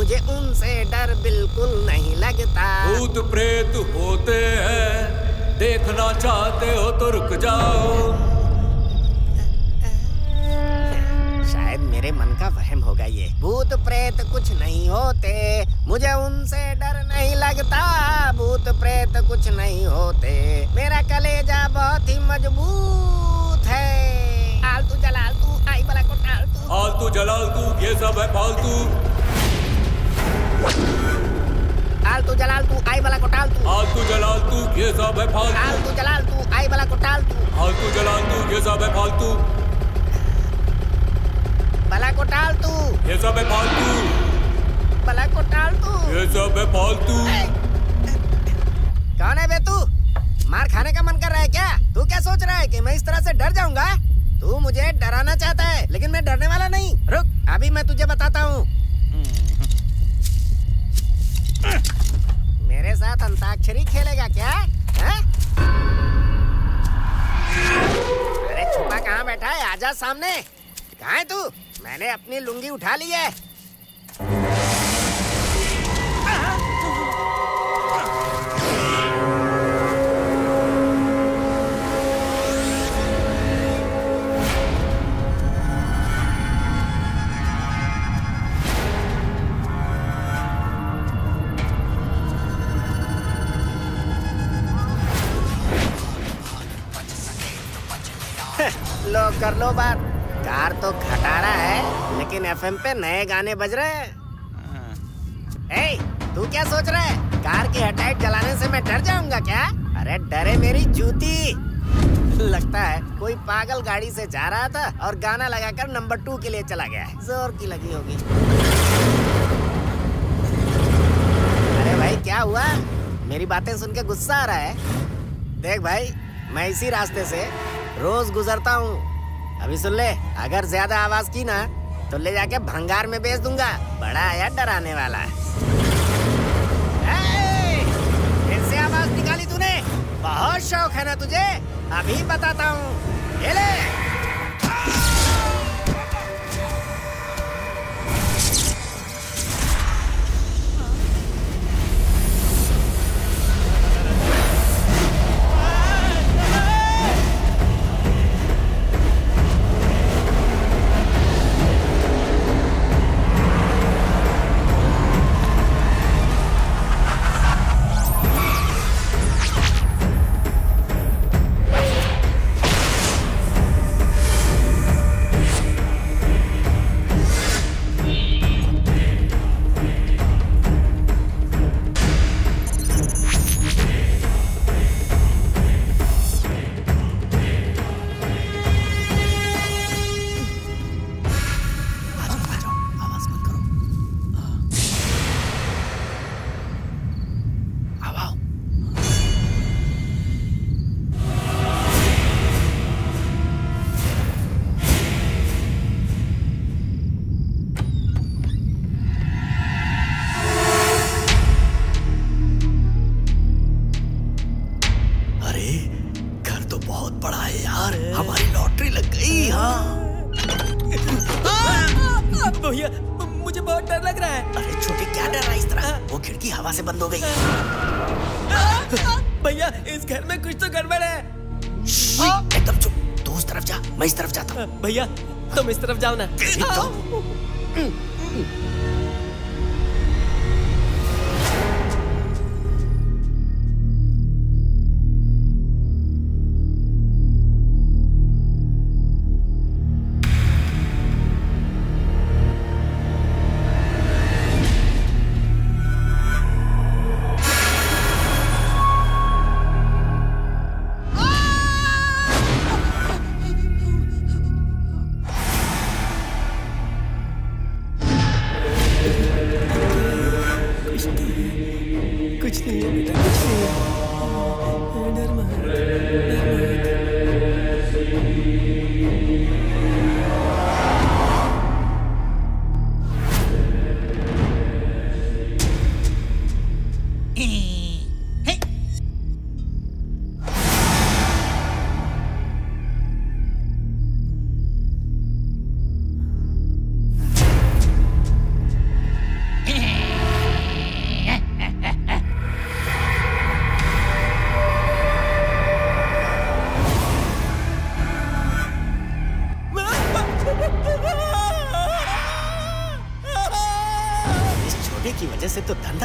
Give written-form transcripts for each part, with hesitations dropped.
मुझे उनसे डर बिल्कुल नहीं लगता। भूत प्रेत होते हैं, देखना चाहते हो तो रुक जाओ। शायद मेरे मन का वहम होगा ये। भूत प्रेत कुछ नहीं होते, मुझे उनसे डर नहीं लगता। भूत प्रेत कुछ नहीं होते, मेरा कलेजा बहुत ही मजबूत है। आलतू जलालतू आई बला को टालतू। आलतू जलालतू ये सब है फालतू। आलतू जलालतू आई बला को टालतू। आलतू जलालतू ये सब है फालतू। आलतू जलालतू आई बला को टालतू। आलतू जलालतू ये सब है फालतू। बला को टालतू ये सब है फालतू। बला को टालतू ये सब है फालतू। कौन है बे तू? मार खाने का मन कर रहा है क्या? तू क्या सोच रहा है कि मैं इस तरह से डर जाऊंगा? तू मुझे डराना चाहता है, लेकिन मैं डरने वाला नहीं। रुक, अभी मैं तुझे बताता हूँ। मेरे साथ अंताक्षरी खेलेगा क्या? है? अरे छुपा कहाँ बैठा है? आजा सामने। कहाँ है तू? मैंने अपनी लुंगी उठा ली है। लो कर लो बात। कार तो खटारा है, लेकिन एफएम पे नए गाने बज रहे हैं। ए, तू क्या सोच रहा है? कार की हेडलाइट जलाने से मैं डर जाऊंगा क्या? अरे डरे मेरी जूती। लगता है कोई पागल गाड़ी से जा रहा था और गाना लगाकर नंबर 2 के लिए चला गया है। जोर की लगी होगी। अरे भाई क्या हुआ? मेरी बातें सुन के गुस्सा आ रहा है? देख भाई, मैं इसी रास्ते से रोज गुजरता हूँ। अभी सुन ले, अगर ज्यादा आवाज की ना तो ले जाके भंगार में बेच दूंगा। बड़ा आया डराने वाला। फिर से आवाज निकाली तूने? बहुत शौक है ना तुझे? अभी बताता हूँ। ये ले। भैया मुझे बहुत डर लग रहा है। अरे छोटे क्या डर रहा है इस तरह? वो खिड़की हवा से बंद हो गई। भैया इस घर में कुछ तो गड़बड़ है। एकदम चुप। तू उस तरफ जा, मैं इस तरफ जाता हूँ। भैया तुम इस तरफ जाओ ना।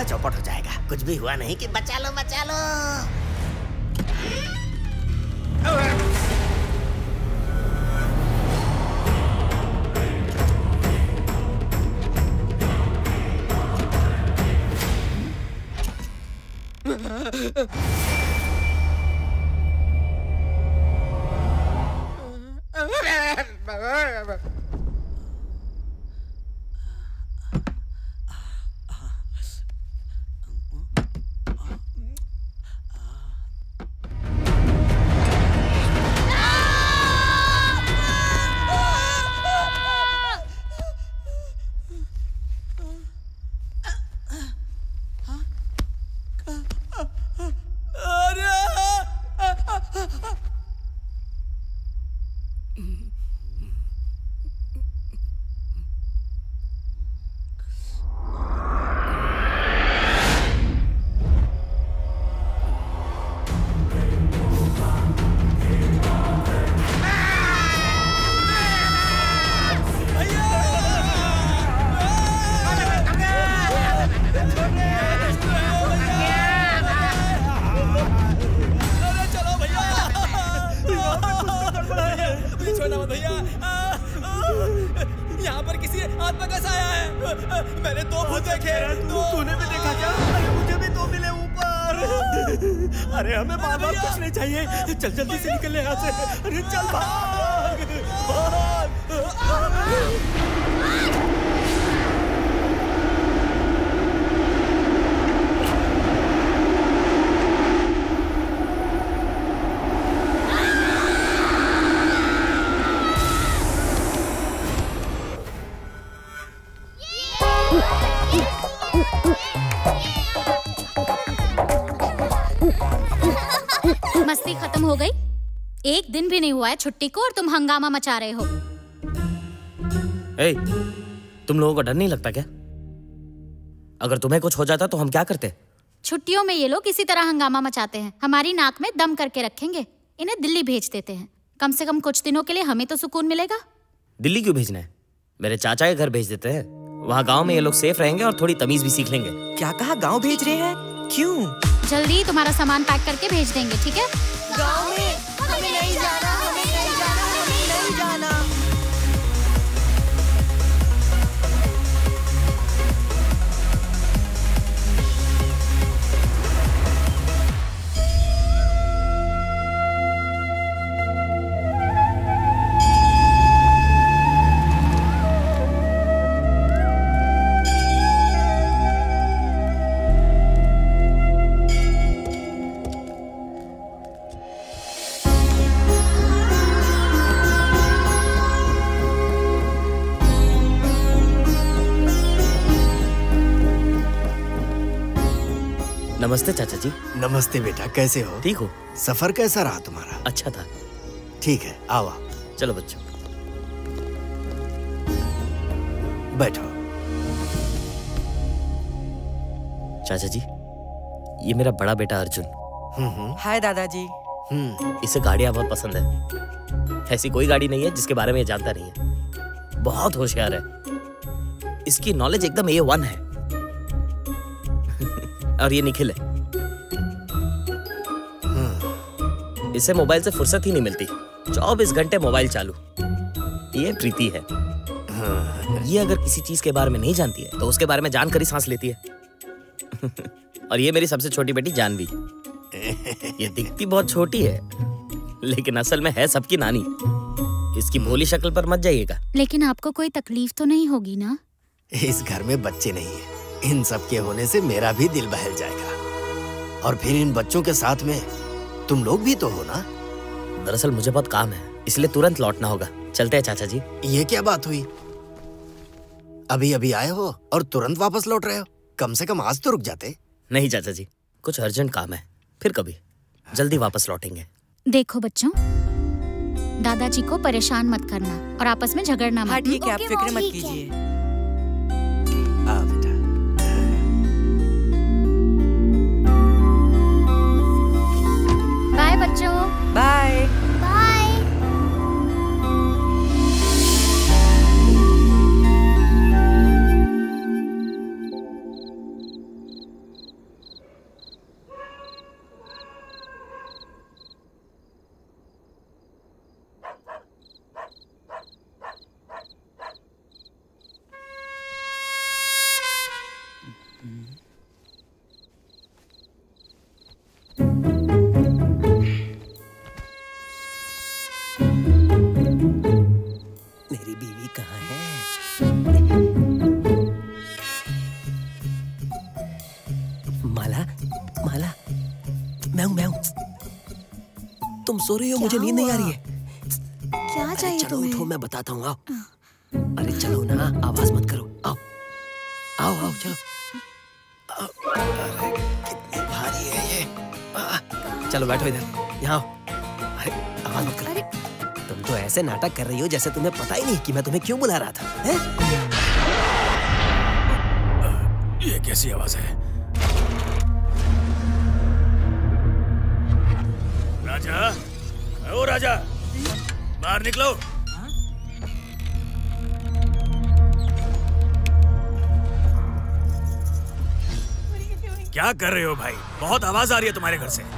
चौपट हो जाएगा। कुछ भी हुआ नहीं कि बचा लो बचा लो। यहाँ पर किसी आत्मा का साया है। मैंने 2 भूत देखे। तूने भी देखा क्या? अरे मुझे भी 2 मिले ऊपर। अरे हमें बार-बार कुछ नहीं चाहिए। चल जल्दी से निकल यहाँ से। अरे चल भाग भाग। मस्ती खत्म हो गई? एक दिन भी नहीं हुआ है छुट्टी को और तुम हंगामा मचा रहे हो। ए, तुम लोगों को डर नहीं लगता क्या? अगर तुम्हें कुछ हो जाता तो हम क्या करते? छुट्टियों में ये लोग इसी तरह हंगामा मचाते हैं। हमारी नाक में दम करके रखेंगे। इन्हें दिल्ली भेज देते हैं। कम से कम कुछ दिनों के लिए हमें तो सुकून मिलेगा। दिल्ली क्यों भेजना है? मेरे चाचा के घर भेज देते हैं। वहाँ गांव में ये लोग सेफ रहेंगे और थोड़ी तमीज भी सीख लेंगे। क्या कहा? गांव भेज रहे हैं? क्यों? जल्दी तुम्हारा सामान पैक करके भेज देंगे, ठीक है? गांव में हमें नहीं जाना, हमें नहीं जाना, हमें नहीं जाना। नमस्ते चाचा जी। नमस्ते बेटा, कैसे हो? ठीक हो? सफर कैसा रहा तुम्हारा? अच्छा था। ठीक है, आओ चलो बच्चों बैठो। चाचा जी, ये मेरा बड़ा बेटा अर्जुन। हाय दादाजी। इसे गाड़ियां बहुत पसंद है। ऐसी कोई गाड़ी नहीं है जिसके बारे में ये जानता नहीं है। बहुत होशियार है। इसकी नॉलेज एकदम A1 है। और ये निखिल है। इसे मोबाइल से फुर्सत ही नहीं मिलती। 24 घंटे मोबाइल चालू। ये प्रीति है। ये अगर किसी चीज के बारे में नहीं जानती है तो उसके बारे में जानकर ही सांस लेती है। और ये मेरी सबसे छोटी बेटी जानवी। ये दिखती बहुत छोटी है लेकिन असल में है सबकी नानी। इसकी भोली शक्ल पर मत जाइएगा। लेकिन आपको कोई तकलीफ तो नहीं होगी ना? इस घर में बच्चे नहीं है। इन सब के होने से मेरा भी दिल बहल जाएगा। और फिर इन बच्चों के साथ में तुम लोग भी तो हो ना? दरअसल मुझे बहुत काम है, इसलिए तुरंत लौटना होगा। चलते हैं चाचा जी। ये क्या बात हुई? अभी अभी आए हो और तुरंत वापस लौट रहे हो? कम से कम आज तो रुक जाते। नहीं चाचा जी, कुछ अर्जेंट काम है, फिर कभी जल्दी वापस लौटेंगे। देखो बच्चों, दादाजी को परेशान मत करना और आपस में झगड़ना मत। हाँ ठीक है, आप फिक्र मत कीजिए। बेटा बाय बच्चों। Bye bye. मेरी बीवी कहाँ है? माला, माला, मैं हूँ। तुम सो रही हो, मुझे नींद नहीं आ रही है। क्या चाहिए चलो तुम्हें? उठो, मैं बताता हूँ। आओ। अरे चलो ना, आवाज मत करो। आओ, आओ, आओ, चलो। अरे कितनी भारी है ये। चलो बैठो इधर, यहाँ आओ। अरे आवाज मत करो। तुम तो ऐसे नाटक कर रही हो जैसे तुम्हें पता ही नहीं कि मैं तुम्हें क्यों बुला रहा था, हैं? ये कैसी आवाज है? राजा, ओ राजा, बाहर निकलो। क्या कर रहे हो भाई? बहुत आवाज आ रही है तुम्हारे घर से।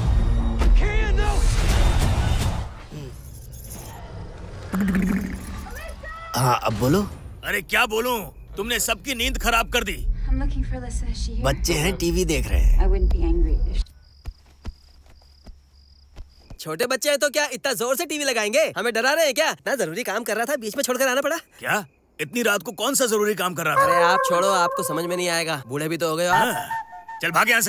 हाँ अब बोलो। अरे क्या बोलूं? तुमने सबकी नींद खराब कर दी। बच्चे हैं, टीवी देख रहे हैं। छोटे बच्चे हैं तो क्या इतना जोर से टीवी लगाएंगे? हमें डरा रहे हैं क्या? ना जरूरी काम कर रहा था, बीच में छोड़कर आना पड़ा। क्या इतनी रात को कौन सा जरूरी काम कर रहा था? अरे आप छोड़ो, आपको समझ में नहीं आएगा। बूढ़े भी तो हो गए हो आप। हाँ, चल भाग यहाँ से।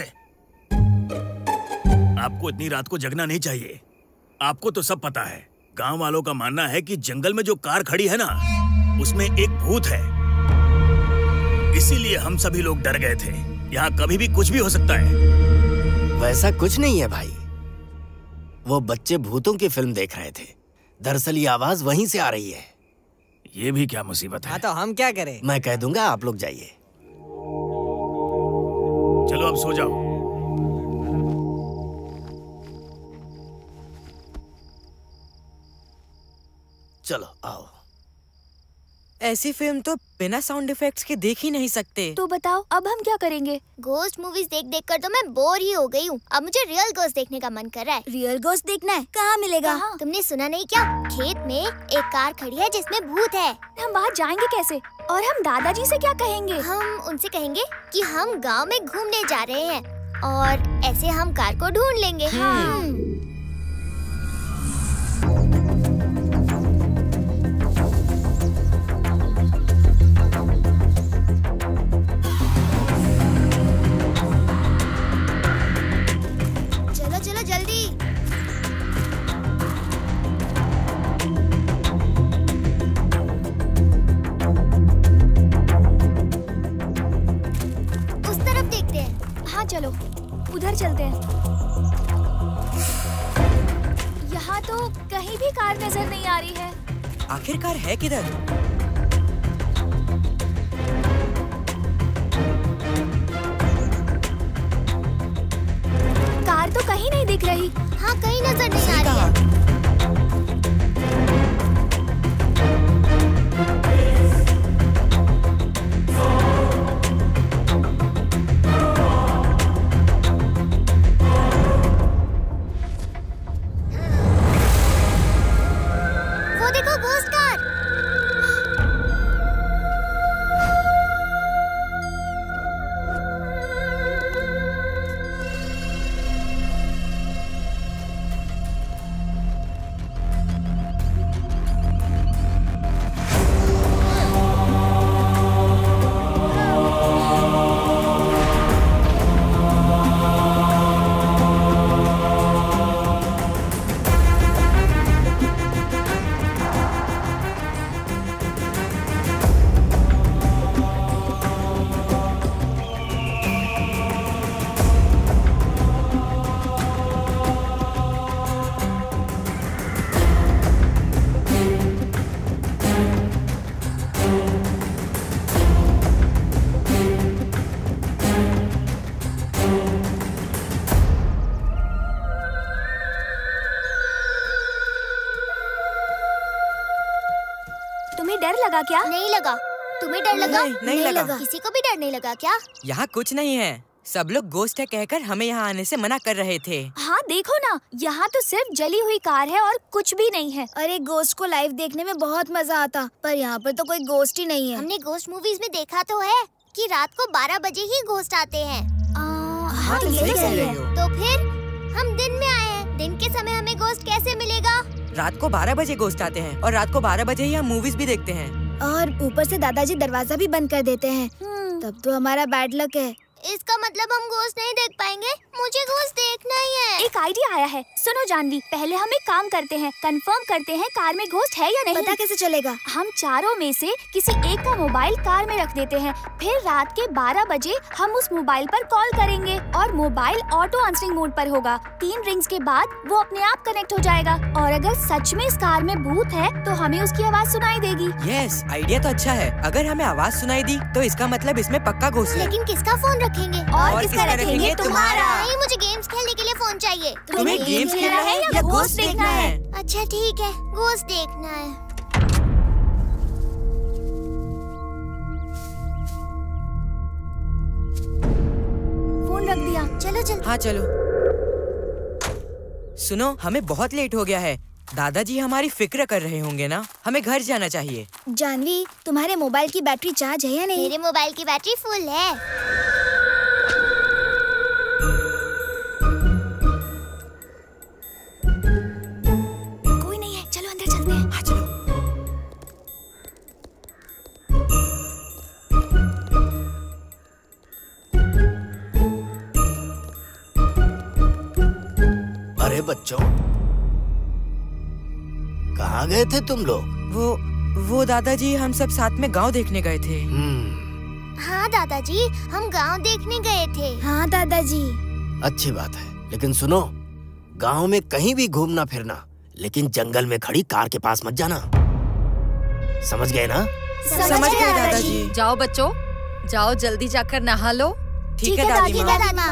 आपको इतनी रात को जगना नहीं चाहिए। आपको तो सब पता है। गांव वालों का मानना है कि जंगल में जो कार खड़ी है ना, उसमें एक भूत है। इसीलिए हम सभी लोग डर गए थे। यहाँ कभी भी कुछ भी हो सकता है। वैसा कुछ नहीं है भाई, वो बच्चे भूतों की फिल्म देख रहे थे। दरअसल ये आवाज वहीं से आ रही है। ये भी क्या मुसीबत है? हाँ तो हम क्या करें? मैं कह दूंगा, आप लोग जाइए। चलो अब सो जाओ। चलो आओ। ऐसी फिल्म तो बिना साउंड इफेक्ट्स के देख ही नहीं सकते। तो बताओ अब हम क्या करेंगे? घोस्ट मूवीज देख देख कर तो मैं बोर ही हो गई हूँ। अब मुझे रियल घोस्ट देखने का मन कर रहा है। रियल घोस्ट देखना है? कहाँ मिलेगा? तुमने सुना नहीं क्या? खेत में एक कार खड़ी है जिसमें भूत है। हम वहाँ जाएंगे कैसे? और हम दादाजी से क्या कहेंगे? हम उनसे कहेंगे कि हम गांव में घूमने जा रहे हैं और ऐसे हम कार को ढूंढ लेंगे। चलो चलो जल्दी। उस तरफ देखते हैं। हाँ चलो, उधर चलते हैं। यहाँ तो कहीं भी कार नजर नहीं आ रही है। आखिरकार है किधर? कार तो कहीं नहीं दिख रही। हाँ कहीं नजर नहीं आ रही है। वो देखो घोस्ट कार। तुम्हें डर लगा क्या? नहीं लगा। तुम्हें डर लगा? नहीं लगा। किसी को भी डर नहीं लगा क्या? यहाँ कुछ नहीं है। सब लोग घोस्ट है कहकर हमें यहाँ आने से मना कर रहे थे। हाँ देखो ना, यहाँ तो सिर्फ जली हुई कार है और कुछ भी नहीं है। अरे घोस्ट को लाइव देखने में बहुत मजा आता, पर यहाँ पर तो कोई घोस्ट ही नहीं है। हमने घोस्ट मूवीज में देखा तो है कि रात को 12 बजे ही घोस्ट आते हैं। हाँ तो सही यही कह सही रही है। हो। तो फिर हम दिन में आए हैं, दिन के समय हमें गोश्त कैसे मिलेगा? रात को 12 बजे गोश्त आते हैं और रात को 12 बजे ही हम मूवीज भी देखते हैं। और ऊपर से दादाजी दरवाजा भी बंद कर देते हैं। तब तो हमारा बैड लक है। इसका मतलब हम गोश्त नहीं देख पाएंगे। मुझे गोश्त देखना ही है। एक आइडिया आया है। सुनो जानवी, पहले हम एक काम करते हैं, कंफर्म करते हैं कार में गोश्त है या नहीं। पता कैसे चलेगा? हम चारों में से किसी एक का मोबाइल कार में रख देते हैं, फिर रात के 12 बजे हम उस मोबाइल पर कॉल करेंगे और मोबाइल ऑटो आंसरिंग मोड पर होगा। 3 रिंग्स के बाद वो अपने आप कनेक्ट हो जाएगा और अगर सच में इस कार में भूत है तो हमें उसकी आवाज सुनाई देगी। यस, आइडिया तो अच्छा है। अगर हमें आवाज सुनाई दी तो इसका मतलब इसमें पक्का गोश्त है। लेकिन किसका फोन रखेंगे? और किसका रखेंगे? तुम्हारा। नहीं, मुझे गेम्स खेलने के लिए फोन चाहिए। तुम्हें गेम्स खेलना है या गोश्त देखना है? अच्छा ठीक है, गोश्त देखना है। फोन रख दिया। चलो जल्दी। हाँ चलो। सुनो, हमें बहुत लेट हो गया है। दादाजी हमारी फिक्र कर रहे होंगे ना। हमें घर जाना चाहिए। जानवी, तुम्हारे मोबाइल की बैटरी चार्ज है या नहीं? मेरे मोबाइल की बैटरी फुल है। कोई नहीं है, चलो अंदर चलते हैं। हाँ चलो। अरे बच्चों, कहाँ गए थे तुम लोग? वो दादाजी, हम सब साथ में गांव देखने गए थे। हाँ दादाजी, हम गांव देखने गए थे। हाँ दादाजी। अच्छी बात है, लेकिन सुनो, गांव में कहीं भी घूमना फिरना, लेकिन जंगल में खड़ी कार के पास मत जाना। समझ गए ना? समझ गए दादाजी। जाओ बच्चों, जाओ जल्दी जाकर नहा लो। ठीक है दादी माँ।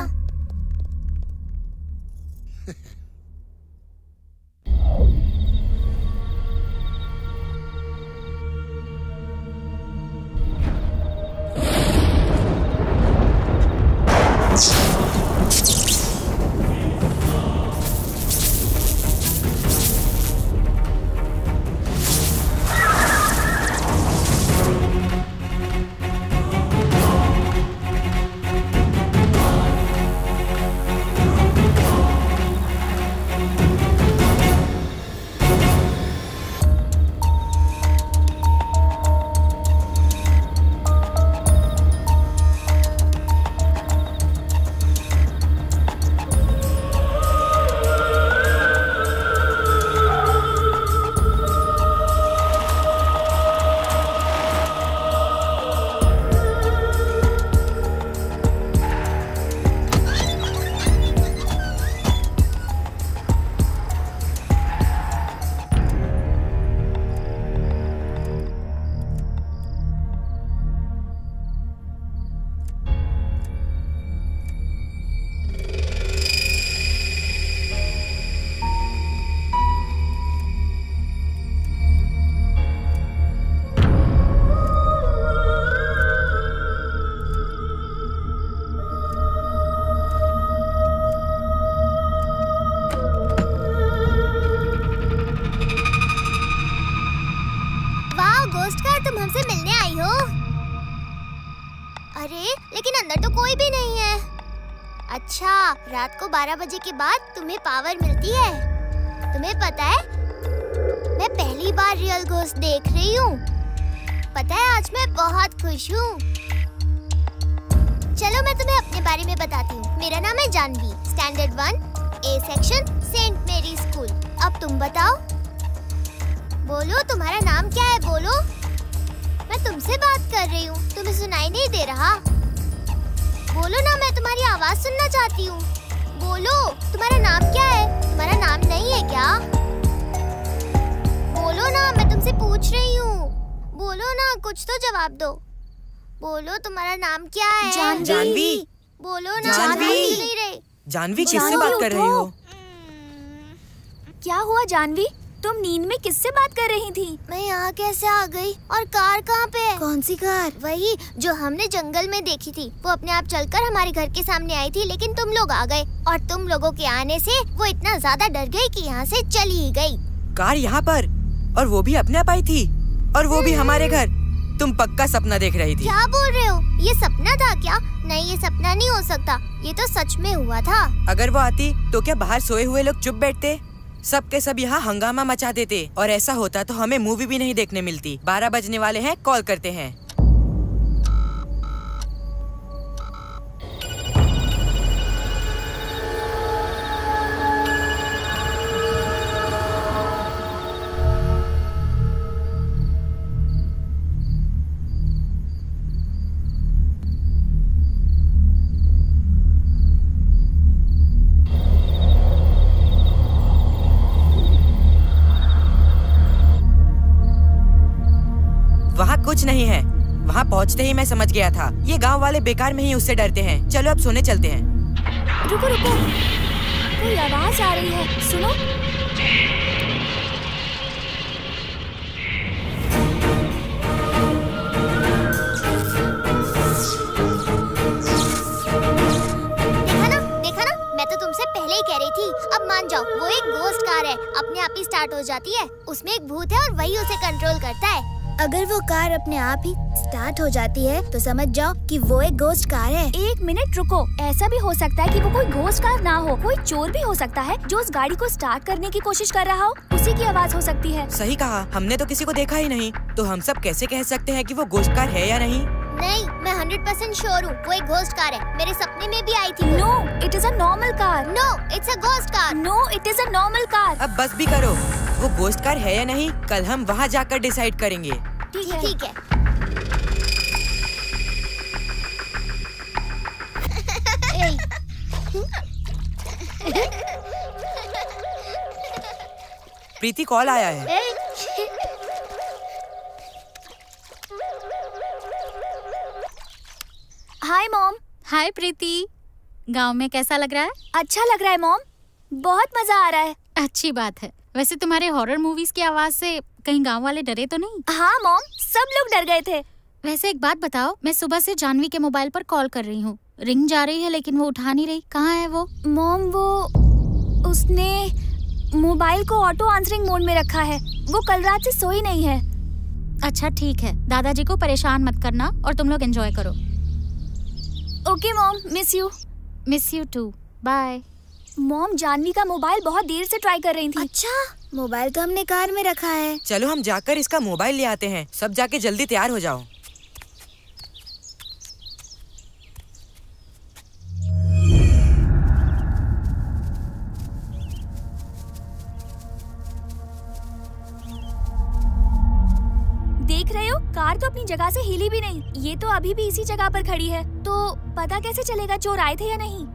अच्छा, रात को 12 बजे के बाद तुम्हें पावर मिलती है। तुम्हें पता है, मैं पहली बार रियल घोस्ट देख रही हूँ। पता है, आज मैं बहुत खुश हूँ। चलो मैं तुम्हें अपने बारे में बताती हूँ। मेरा नाम है Jahnavi, standard 1 A section, saint Mary school. अब तुम बताओ, बोलो तुम्हारा नाम क्या है, बोलो। मैं तुमसे बात कर रही हूँ, तुम्हें सुनाई नहीं दे रहा? बोलो ना, मैं तुम्हारी आवाज सुनना चाहती हूँ। बोलो, तुम्हारा नाम क्या है? तुम्हारा नाम नहीं है क्या? बोलो ना, मैं तुमसे पूछ रही हूँ। बोलो ना, कुछ तो जवाब दो। बोलो, तुम्हारा नाम क्या है? जानवी। बोलो ना, जानवी। जानवी, किससे बात कर रही हो? क्या हुआ जानवी? तुम नींद में किससे बात कर रही थी? मैं यहाँ कैसे आ गई? और कार कहाँ पे है? कौन सी कार? वही जो हमने जंगल में देखी थी। वो अपने आप चलकर हमारे घर के सामने आई थी, लेकिन तुम लोग आ गए और तुम लोगों के आने से वो इतना ज्यादा डर गई कि यहाँ से चली ही गई। कार यहाँ पर, और वो भी अपने आप आई थी, और वो भी हमारे घर। तुम पक्का सपना देख रही थी। क्या बोल रहे हो? ये सपना था क्या? नहीं, ये सपना नहीं हो सकता, ये तो सच में हुआ था। अगर वो आती तो क्या बाहर सोए हुए लोग चुप बैठते? सब के सब यहाँ हंगामा मचा देते, और ऐसा होता तो हमें मूवी भी नहीं देखने मिलती। 12 बजने वाले हैं, कॉल करते हैं। वहाँ कुछ नहीं है। वहाँ पहुँचते ही मैं समझ गया था, ये गांव वाले बेकार में ही उससे डरते हैं। चलो अब सोने चलते हैं। रुको रुको, कोई आवाज आ रही है, सुनो। देखा ना, मैं तो तुमसे पहले ही कह रही थी। अब मान जाओ, वो एक गोस्ट कार है, अपने आप ही स्टार्ट हो जाती है। उसमें एक भूत है और वही उसे कंट्रोल करता है। अगर वो कार अपने आप ही स्टार्ट हो जाती है तो समझ जाओ कि वो एक घोस्ट कार है। एक मिनट रुको, ऐसा भी हो सकता है कि वो कोई घोस्ट कार ना हो, कोई चोर भी हो सकता है जो उस गाड़ी को स्टार्ट करने की कोशिश कर रहा हो। उसी की आवाज हो सकती है। सही कहा, हमने तो किसी को देखा ही नहीं, तो हम सब कैसे कह सकते हैं कि वो घोस्ट कार है या नहीं? नहीं, मैं 100% श्योर हूँ, वो एक घोस्ट कार है। मेरे सपने में भी आई थी। No, it is a normal car. No, it's a ghost car. No, it is a normal car. अब बस भी करो, वो घोस्ट कार है या नहीं, कल हम वहाँ जाकर डिसाइड करेंगे। ठीक है। प्रीति, कॉल आया है। Hi mom. हाय प्रीति, गांव में कैसा लग रहा है? अच्छा लग रहा है मॉम, बहुत मजा आ रहा है। अच्छी बात है। वैसे तुम्हारे हॉरर मूवीज की आवाज से कहीं गांव वाले डरे तो नहीं? हाँ मॉम, सब लोग डर गए थे। वैसे एक बात बताओ, मैं सुबह से जानवी के मोबाइल पर कॉल कर रही हूँ, रिंग जा रही है लेकिन वो उठा नहीं रही। कहाँ है वो? मॉम, उसने मोबाइल को ऑटो आंसरिंग मोड में रखा है। वो कल रात से सोई नहीं है। अच्छा ठीक है, दादाजी को परेशान मत करना और तुम लोग एंजॉय करो। Okay mom, miss you. Miss you too, bye. Mom, Jahnavi का मोबाइल बहुत देर से ट्राई कर रही थी। अच्छा, मोबाइल तो हमने कार में रखा है। चलो हम जाकर इसका मोबाइल ले आते हैं। सब जाके जल्दी तैयार हो जाओ। देख रहे हो, कार तो अपनी जगह से हिली भी नहीं। ये तो अभी भी इसी जगह पर खड़ी है। तो पता कैसे चलेगा चोर आए थे या नहीं?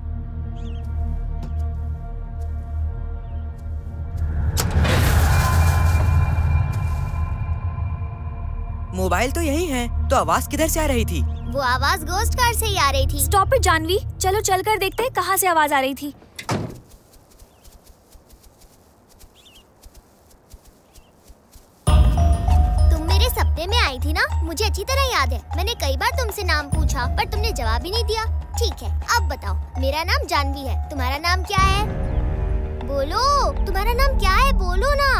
मोबाइल तो यही है, तो आवाज किधर से आ रही थी? वो आवाज घोस्ट कार से ही आ रही थी। स्टॉप इट जानवी, चलो चलकर देखते हैं कहाँ से आवाज आ रही थी। सपने में आई थी ना, मुझे अच्छी तरह याद है। मैंने कई बार तुमसे नाम पूछा पर तुमने जवाब ही नहीं दिया। ठीक है, अब बताओ, मेरा नाम जानवी है, तुम्हारा नाम क्या है? बोलो, तुम्हारा नाम क्या है? बोलो ना।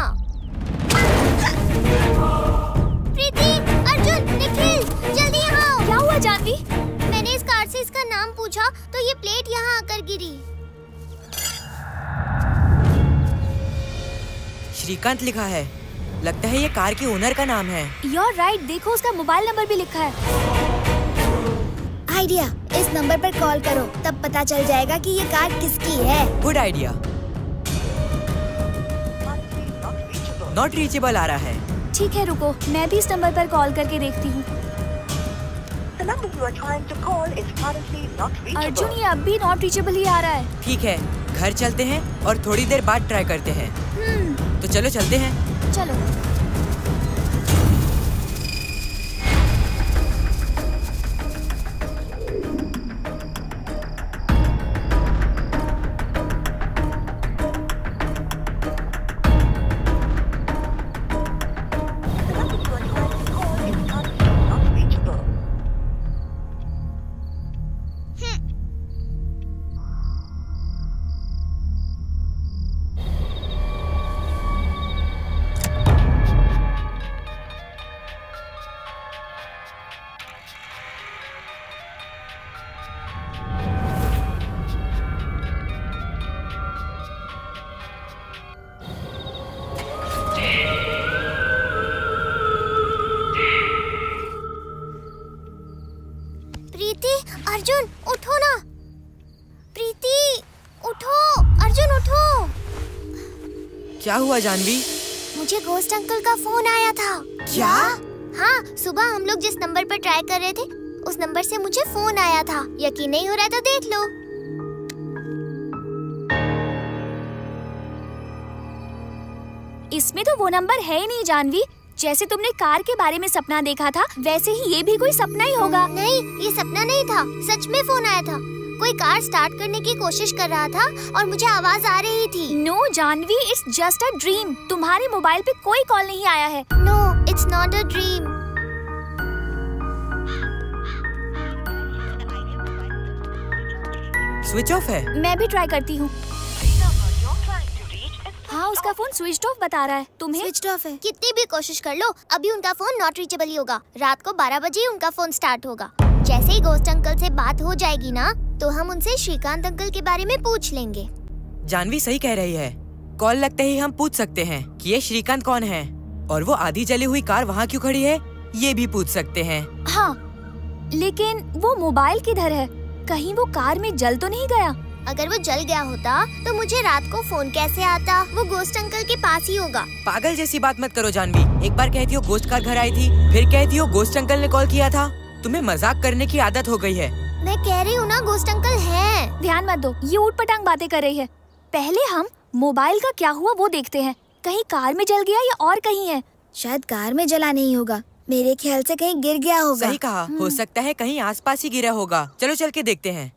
प्रीति, अर्जुन, निखिल, जल्दी यहाँ आओ। क्या हुआ जानवी? मैंने इस कार से इसका नाम पूछा तो ये प्लेट यहाँ आकर गिरी। श्रीकांत लिखा है, लगता है ये कार के ओनर का नाम है। You're right, देखो उसका मोबाइल नंबर भी लिखा है। आइडिया, इस नंबर पर कॉल करो, तब पता चल जाएगा कि ये कार किसकी है। Good idea. नॉट रीचेबल आ रहा है। ठीक है, रुको, मैं भी इस नंबर पर कॉल करके देखती हूँ। अर्जुन, ये अब भी नॉट रीचेबल ही आ रहा है। ठीक है, घर चलते हैं और थोड़ी देर बाद ट्राई करते हैं। तो चलो चलते हैं। चलो। क्या हुआ जानवी? मुझे गोस्ट अंकल का फोन आया था। क्या? हाँ, सुबह हम लोग जिस नंबर पर ट्राई कर रहे थे उस नंबर से मुझे फोन आया था। यकीन नहीं हो रहा तो देख लो। इसमें तो वो नंबर है ही नहीं जानवी। जैसे तुमने कार के बारे में सपना देखा था वैसे ही ये भी कोई सपना ही होगा। नहीं, ये सपना नहीं था, सच में फोन आया था। कोई कार स्टार्ट करने की कोशिश कर रहा था और मुझे आवाज आ रही थी। No Jahnavi, it's just a dream. तुम्हारे मोबाइल पे कोई कॉल नहीं आया है। No, it's not a dream. Switch off है। मैं भी ट्राई करती हूँ। हाँ, उसका फोन स्विच ऑफ बता रहा है। तुम्हें? स्विच ऑफ है। कितनी भी कोशिश कर लो अभी उनका फोन नॉट रीचेबल ही होगा। रात को 12 बजे ही उनका फोन स्टार्ट होगा। जैसे ही गोस्ट अंकल से बात हो जाएगी ना तो हम उनसे श्रीकांत अंकल के बारे में पूछ लेंगे। जानवी सही कह रही है। कॉल लगते ही हम पूछ सकते हैं कि ये श्रीकांत कौन है और वो आधी जली हुई कार वहाँ क्यों खड़ी है, ये भी पूछ सकते हैं। हाँ, लेकिन वो मोबाइल किधर है? कहीं वो कार में जल तो नहीं गया? अगर वो जल गया होता तो मुझे रात को फोन कैसे आता? वो गोस्ट अंकल के पास ही होगा। पागल जैसी बात मत करो जानवी। एक बार कहती हो गोस्ट कार घर आई थी, फिर कहती हो गोस्ट अंकल ने कॉल किया था। तुम्हें मजाक करने की आदत हो गई है। मैं कह रही हूँ ना गोस्ट अंकल हैं। ध्यान मत दो, ये ऊटपटांग बातें कर रही है। पहले हम मोबाइल का क्या हुआ वो देखते हैं। कहीं कार में जल गया या और कहीं है? शायद कार में जला नहीं होगा, मेरे ख्याल से कहीं गिर गया होगा। सही कहा, हो सकता है कहीं आसपास ही गिरा होगा। चलो चल के देखते हैं।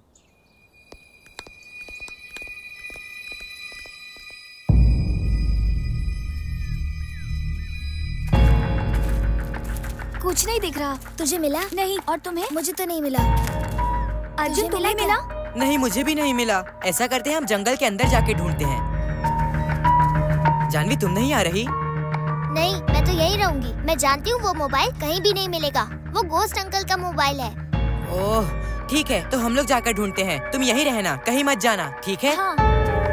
कुछ नहीं दिख रहा। तुझे मिला? नहीं। और तुम्हें? मुझे तो नहीं मिला। अर्जुन, तुम्हें मिला? नहीं, मुझे भी नहीं मिला। ऐसा करते हैं हम जंगल के अंदर जाके ढूंढते हैं। जानवी तुम नहीं आ रही? नहीं, मैं तो यही रहूंगी। मैं जानती हूँ वो मोबाइल कहीं भी नहीं मिलेगा। वो गोस्ट अंकल का मोबाइल है। ओह ठीक है, तो हम लोग जाकर ढूंढते हैं। तुम यहीं रहना, कहीं मत जाना, ठीक है? हाँ।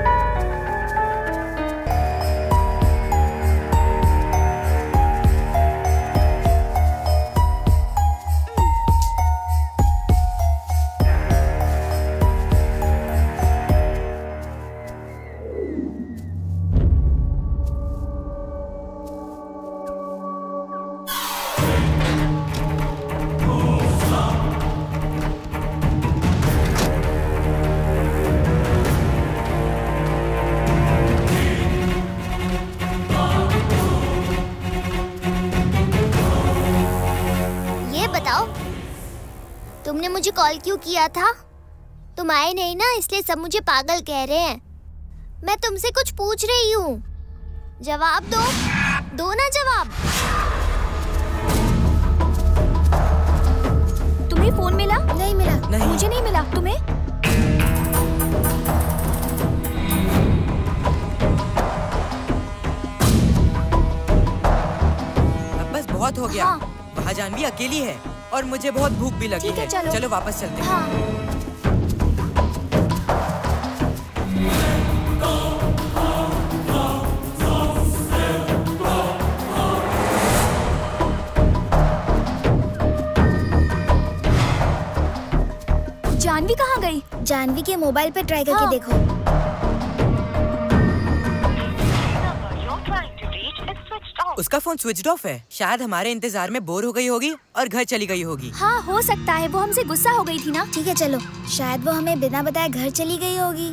तुमने मुझे कॉल क्यों किया था? तुम आए नहीं ना, इसलिए सब मुझे पागल कह रहे हैं। मैं तुमसे कुछ पूछ रही हूँ, जवाब दो। दो ना जवाब। तुम्हें फोन मिला? नहीं मिला। नहीं। मुझे नहीं मिला। तुम्हें? अब बस बहुत हो गया। हाँ। वहाँ जानवी अकेली है और मुझे बहुत भूख भी लगी है। चलो वापस चलते हैं। हाँ। जानवी कहाँ गई? जानवी के मोबाइल पे ट्राई करके देखो। उसका फोन स्विच ऑफ है। शायद हमारे इंतजार में बोर हो गई होगी और घर चली गई होगी। हाँ हो सकता है, वो हमसे गुस्सा हो गई थी ना। ठीक है चलो, शायद वो हमें बिना बताए घर चली गई होगी।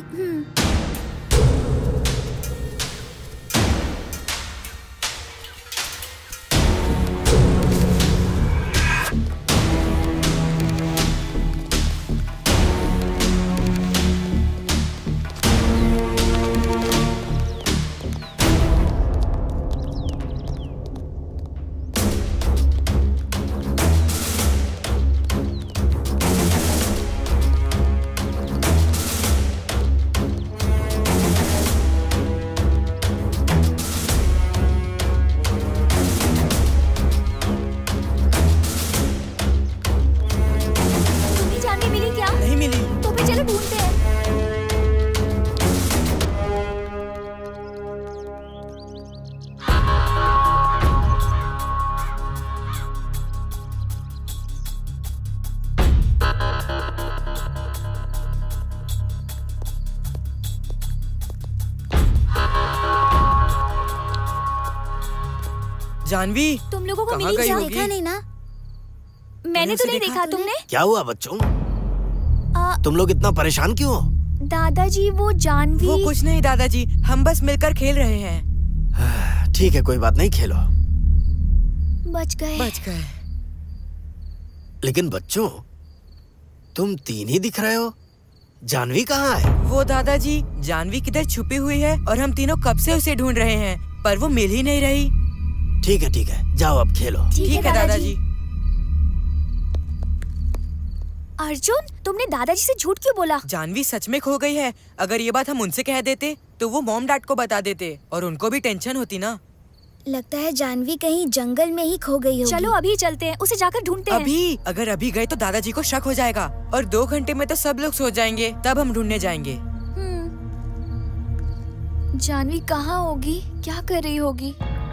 जानवी तुम लोगों को कहाँ मिली गई क्या? होगी? देखा नहीं ना? मैंने तो नहीं देखा। तुमने? क्या हुआ बच्चों? तुम लोग इतना परेशान क्यों हो? दादाजी वो जानवी। वो कुछ नहीं दादाजी, हम बस मिलकर खेल रहे हैं। ठीक है, कोई बात नहीं, खेलो। बच गए। लेकिन बच्चों, तुम तीन ही दिख रहे हो। जानवी कहाँ है? वो दादाजी, जानवी किधर छुपी हुई है और हम तीनों कब से उसे ढूंढ रहे हैं, पर वो मिल ही नहीं रही। ठीक है, जाओ अब खेलो। ठीक है दादाजी। अर्जुन, तुमने दादाजी से झूठ क्यों बोला? जानवी सच में खो गई है। अगर ये बात हम उनसे कह देते तो वो मॉम डैड को बता देते और उनको भी टेंशन होती ना। लगता है जानवी कहीं जंगल में ही खो गई होगी। चलो अभी चलते हैं, उसे जाकर ढूंढते हैं। अभी? अगर अभी गए तो दादाजी को शक हो जाएगा और 2 घंटे में तो सब लोग सो जाएंगे, तब हम ढूंढने जाएंगे। जानवी कहाँ होगी? क्या कर रही होगी?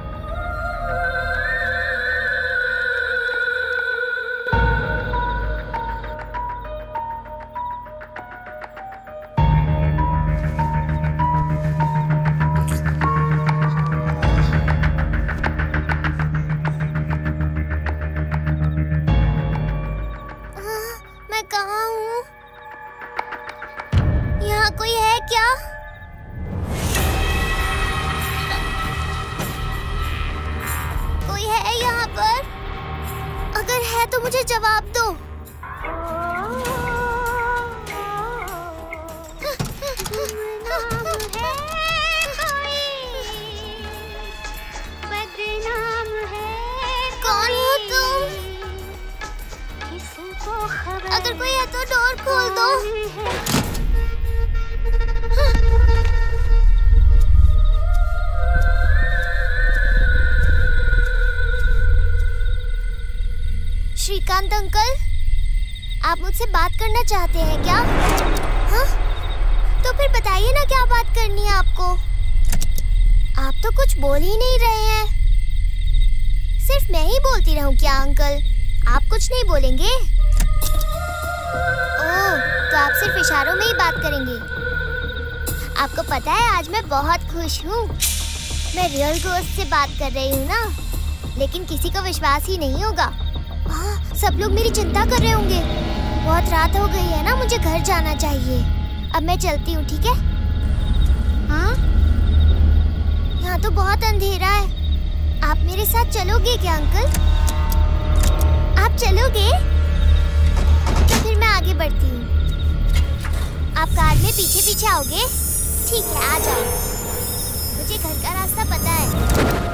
मैं कहाँ हूँ? यहाँ कोई है क्या? कोई है यहाँ पर? अगर है तो मुझे जवाब दो। कौन हो तुम? अगर कोई है तो डोर खोल दो। श्रीकांत अंकल, आप मुझसे बात करना चाहते हैं क्या? हाँ? तो फिर बताइए ना क्या बात करनी है आपको। आप तो कुछ बोल ही नहीं रहे हैं। सिर्फ मैं ही बोलती रहूं क्या अंकल? आप कुछ नहीं बोलेंगे? ओह, तो आप सिर्फ इशारों में ही बात करेंगे। आपको पता है आज मैं बहुत खुश हूँ। मैं रियल घोस्ट से बात कर रही हूँ ना, लेकिन किसी को विश्वास ही नहीं होगा। सब लोग मेरी चिंता कर रहे होंगे। बहुत रात हो गई है ना, मुझे घर जाना चाहिए। अब मैं चलती हूँ, ठीक है? हाँ? यहाँ तो बहुत अंधेरा है। आप मेरे साथ चलोगे क्या अंकल? आप चलोगे? तो फिर मैं आगे बढ़ती हूँ। आप कार में पीछे पीछे आओगे? ठीक है, आ जाओ। मुझे घर का रास्ता पता है।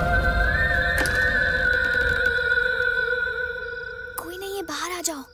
बाहर आ जाओ।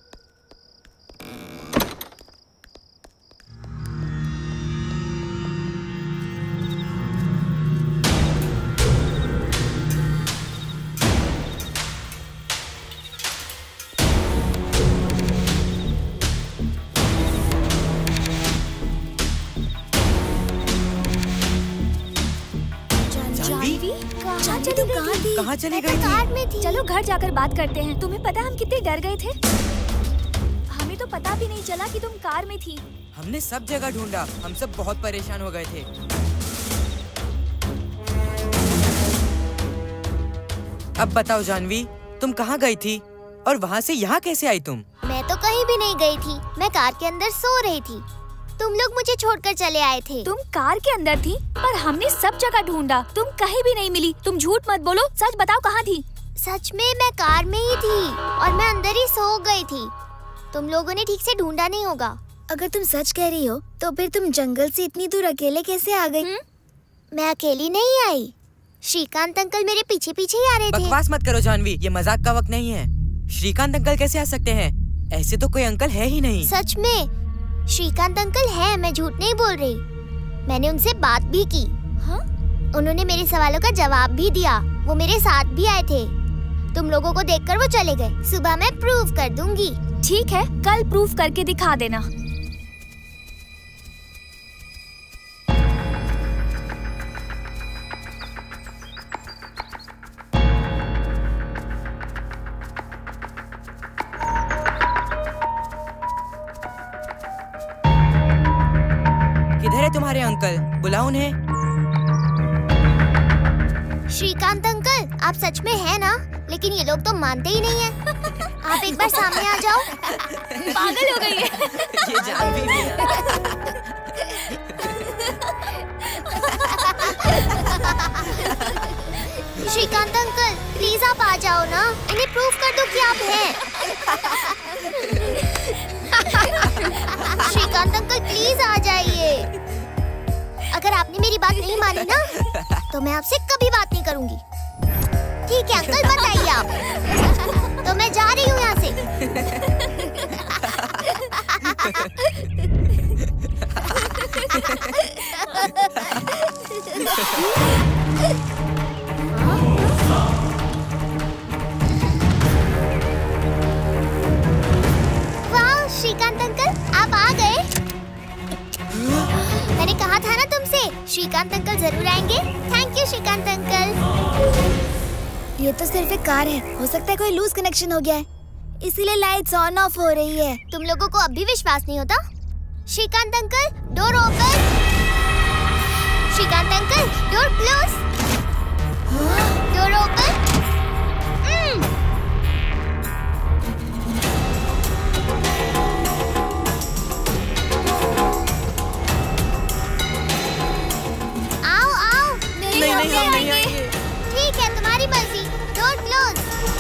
कहाँ चली गई कार में थी। चलो घर जाकर बात करते हैं। तुम्हें पता हम कितने डर गए थे? हमें तो पता भी नहीं चला कि तुम कार में थी। हमने सब जगह ढूंढा, हम सब बहुत परेशान हो गए थे। अब बताओ जानवी, तुम कहाँ गई थी और वहाँ से यहाँ कैसे आई तुम? मैं तो कहीं भी नहीं गई थी, मैं कार के अंदर सो रही थी। तुम लोग मुझे छोड़कर चले आए थे। तुम कार के अंदर थी, पर हमने सब जगह ढूंढा, तुम कहीं भी नहीं मिली। तुम झूठ मत बोलो, सच बताओ कहाँ थी? सच में मैं कार में ही थी और मैं अंदर ही सो गई थी। तुम लोगों ने ठीक से ढूंढा नहीं होगा। अगर तुम सच कह रही हो तो फिर तुम जंगल से इतनी दूर अकेले कैसे आ गई? मैं अकेली नहीं आई, श्रीकांत अंकल मेरे पीछे पीछे ही आ रहे थे। बकवास मत करो जानवी, ये मजाक का वक्त नहीं है। श्रीकांत अंकल कैसे आ सकते हैं? ऐसे तो कोई अंकल है ही नहीं। सच में श्रीकांत अंकल है, मैं झूठ नहीं बोल रही। मैंने उनसे बात भी की। हाँ? उन्होंने मेरे सवालों का जवाब भी दिया। वो मेरे साथ भी आए थे। तुम लोगों को देखकर वो चले गए। सुबह मैं प्रूव कर दूंगी। ठीक है, कल प्रूफ करके दिखा देना। किधर है तुम्हारे अंकल? बुलाओ उन्हें। श्रीकांत अंकल, आप सच में हैं ना? लेकिन ये लोग तो मानते ही नहीं हैं। आप एक बार सामने आ जाओ। पागल हो गई है। ये जानवी भी है। श्रीकांत अंकल, प्लीज आप आ जाओ ना। इन्हें प्रूफ कर दो कि आप हैं। श्रीकांत अंकल, प्लीज आ जाइए। अगर आपने मेरी बात नहीं मानी ना, तो मैं आपसे कभी बात नहीं करूंगी। ठीक है अंकल, बताइए आप। तो मैं जा रही हूँ यहाँ से। वाह श्रीकांत अंकल, आप आ गए। मैंने कहा था ना तुमसे, श्रीकांत अंकल जरूर आएंगे। Thank you Srikant uncle. ये तो सिर्फ एक कार है, हो सकता है कोई लूज कनेक्शन हो गया है, इसीलिए लाइट्स ऑन ऑफ हो रही है। तुम लोगों को अब भी विश्वास नहीं होता? Srikant uncle, door open. Srikant uncle, door close. Door open. आओ आओ। नहीं हम नहीं आएंगे। ठीक है, तुम्हारी मर्जी। Door close.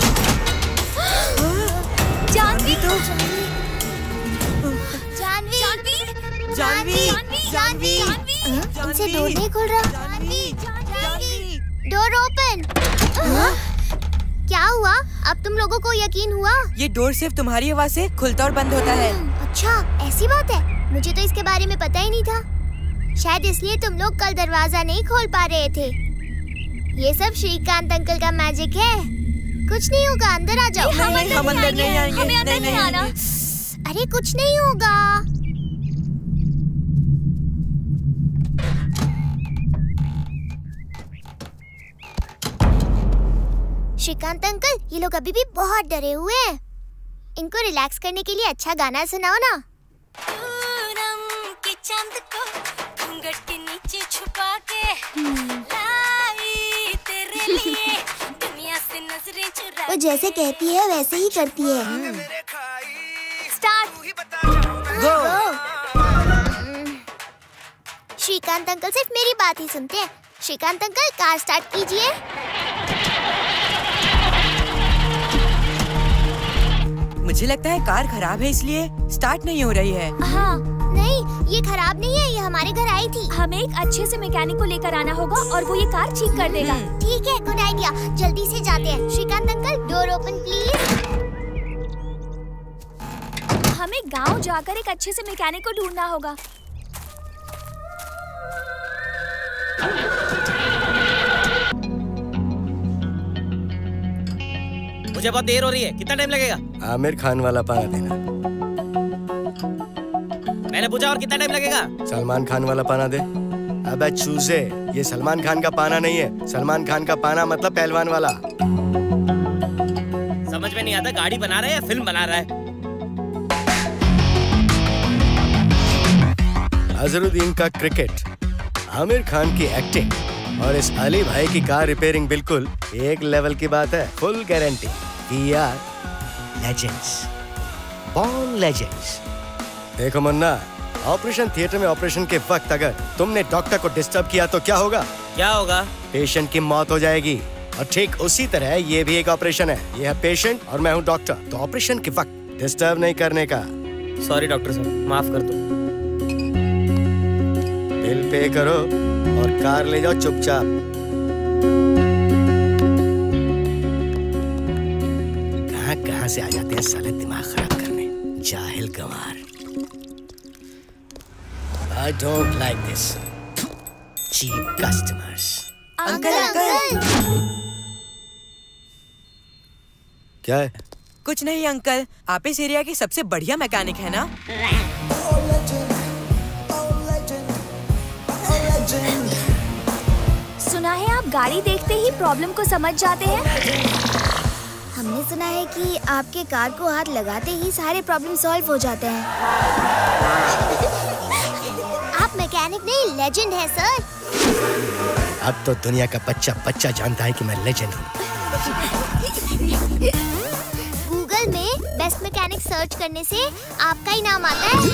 जानवी तो जानवी। इनसे डोर नहीं खुल रहा। Door open. क्या हुआ? अब तुम लोगों को यकीन हुआ? ये डोर सिर्फ तुम्हारी आवाज से खुलता और बंद होता है। अच्छा, ऐसी बात है। मुझे तो इसके बारे में पता ही नहीं था। शायद इसलिए तुम लोग कल दरवाजा नहीं खोल पा रहे थे। ये सब श्रीकांत अंकल का मैजिक है। कुछ नहीं होगा, अंदर आ जाओ। हम अंदर नहीं आएंगे। हमें अंदर नहीं आना। अरे कुछ नहीं होगा। श्रीकांत अंकल, ये लोग अभी भी बहुत डरे हुए हैं। इनको रिलैक्स करने के लिए अच्छा गाना सुनाओ ना। चांद को घूंघट के नीचे छुपा के लाई तेरे लिए दुनिया से नजरें चुरा। वो जैसे कहती है वैसे ही करती है। स्टार्ट। गो। श्रीकांत अंकल सिर्फ मेरी बात ही सुनते हैं। श्रीकांत अंकल, कार स्टार्ट कीजिए। मुझे लगता है कार खराब है, इसलिए स्टार्ट नहीं हो रही है। हाँ, नहीं ये खराब नहीं है, ये हमारे घर आई थी। हमें एक अच्छे से मैकेनिक को लेकर आना होगा और वो ये कार ठीक कर देगा। ठीक है, गुड आइडिया। जल्दी से जाते हैं। Srikant uncle, door open please. हमें गांव जाकर एक अच्छे से मैकेनिक को ढूंढना होगा। मुझे बहुत देर हो रही है, कितना टाइम लगेगा? आमिर खान वाला पाना देना। मैंने पूछा और कितना टाइम लगेगा? सलमान खान वाला पाना दे। अबे चूजे, ये सलमान खान का पाना नहीं है। सलमान खान का पाना मतलब पहलवान वाला। समझ में नहीं आता, गाड़ी बना रहा है या फिल्म बना रहा है? अजहरुद्दीन का क्रिकेट, आमिर खान की एक्टिंग और इस अली भाई की कार रिपेयरिंग बिल्कुल एक लेवल की बात है। Full guarantee. We are legends, born legends। देखो मुन्ना, ऑपरेशन थिएटर में ऑपरेशन के वक्त अगर तुमने डॉक्टर को डिस्टर्ब किया तो क्या होगा? क्या होगा? पेशेंट की मौत हो जाएगी। और ठीक उसी तरह ये भी एक ऑपरेशन है। ये है पेशेंट और मैं हूँ डॉक्टर, तो ऑपरेशन के वक्त डिस्टर्ब नहीं करने का। सॉरी डॉक्टर साहब, माफ कर दो। बिल पे करो और कार ले जाओ चुपचाप। कहाँ से आ जाते हैं साले दिमाग खराब करने, जाहिल गंवार। I don't like this cheap customers। Uncle uncle. क्या है? कुछ नहीं अंकल, आप इस एरिया के सबसे बढ़िया मैकेनिक है ना? सुना है आप गाड़ी देखते ही प्रॉब्लम को समझ जाते हैं। हमने सुना है कि आपके कार को हाथ लगाते ही सारे प्रॉब्लम सॉल्व हो जाते हैं। आप मैकेनिक नहीं, लेजेंड है सर। अब तो दुनिया का बच्चा बच्चा जानता है कि मैं लेजेंड हूँ। गूगल में बेस्ट मैकेनिक सर्च करने से आपका ही नाम आता है।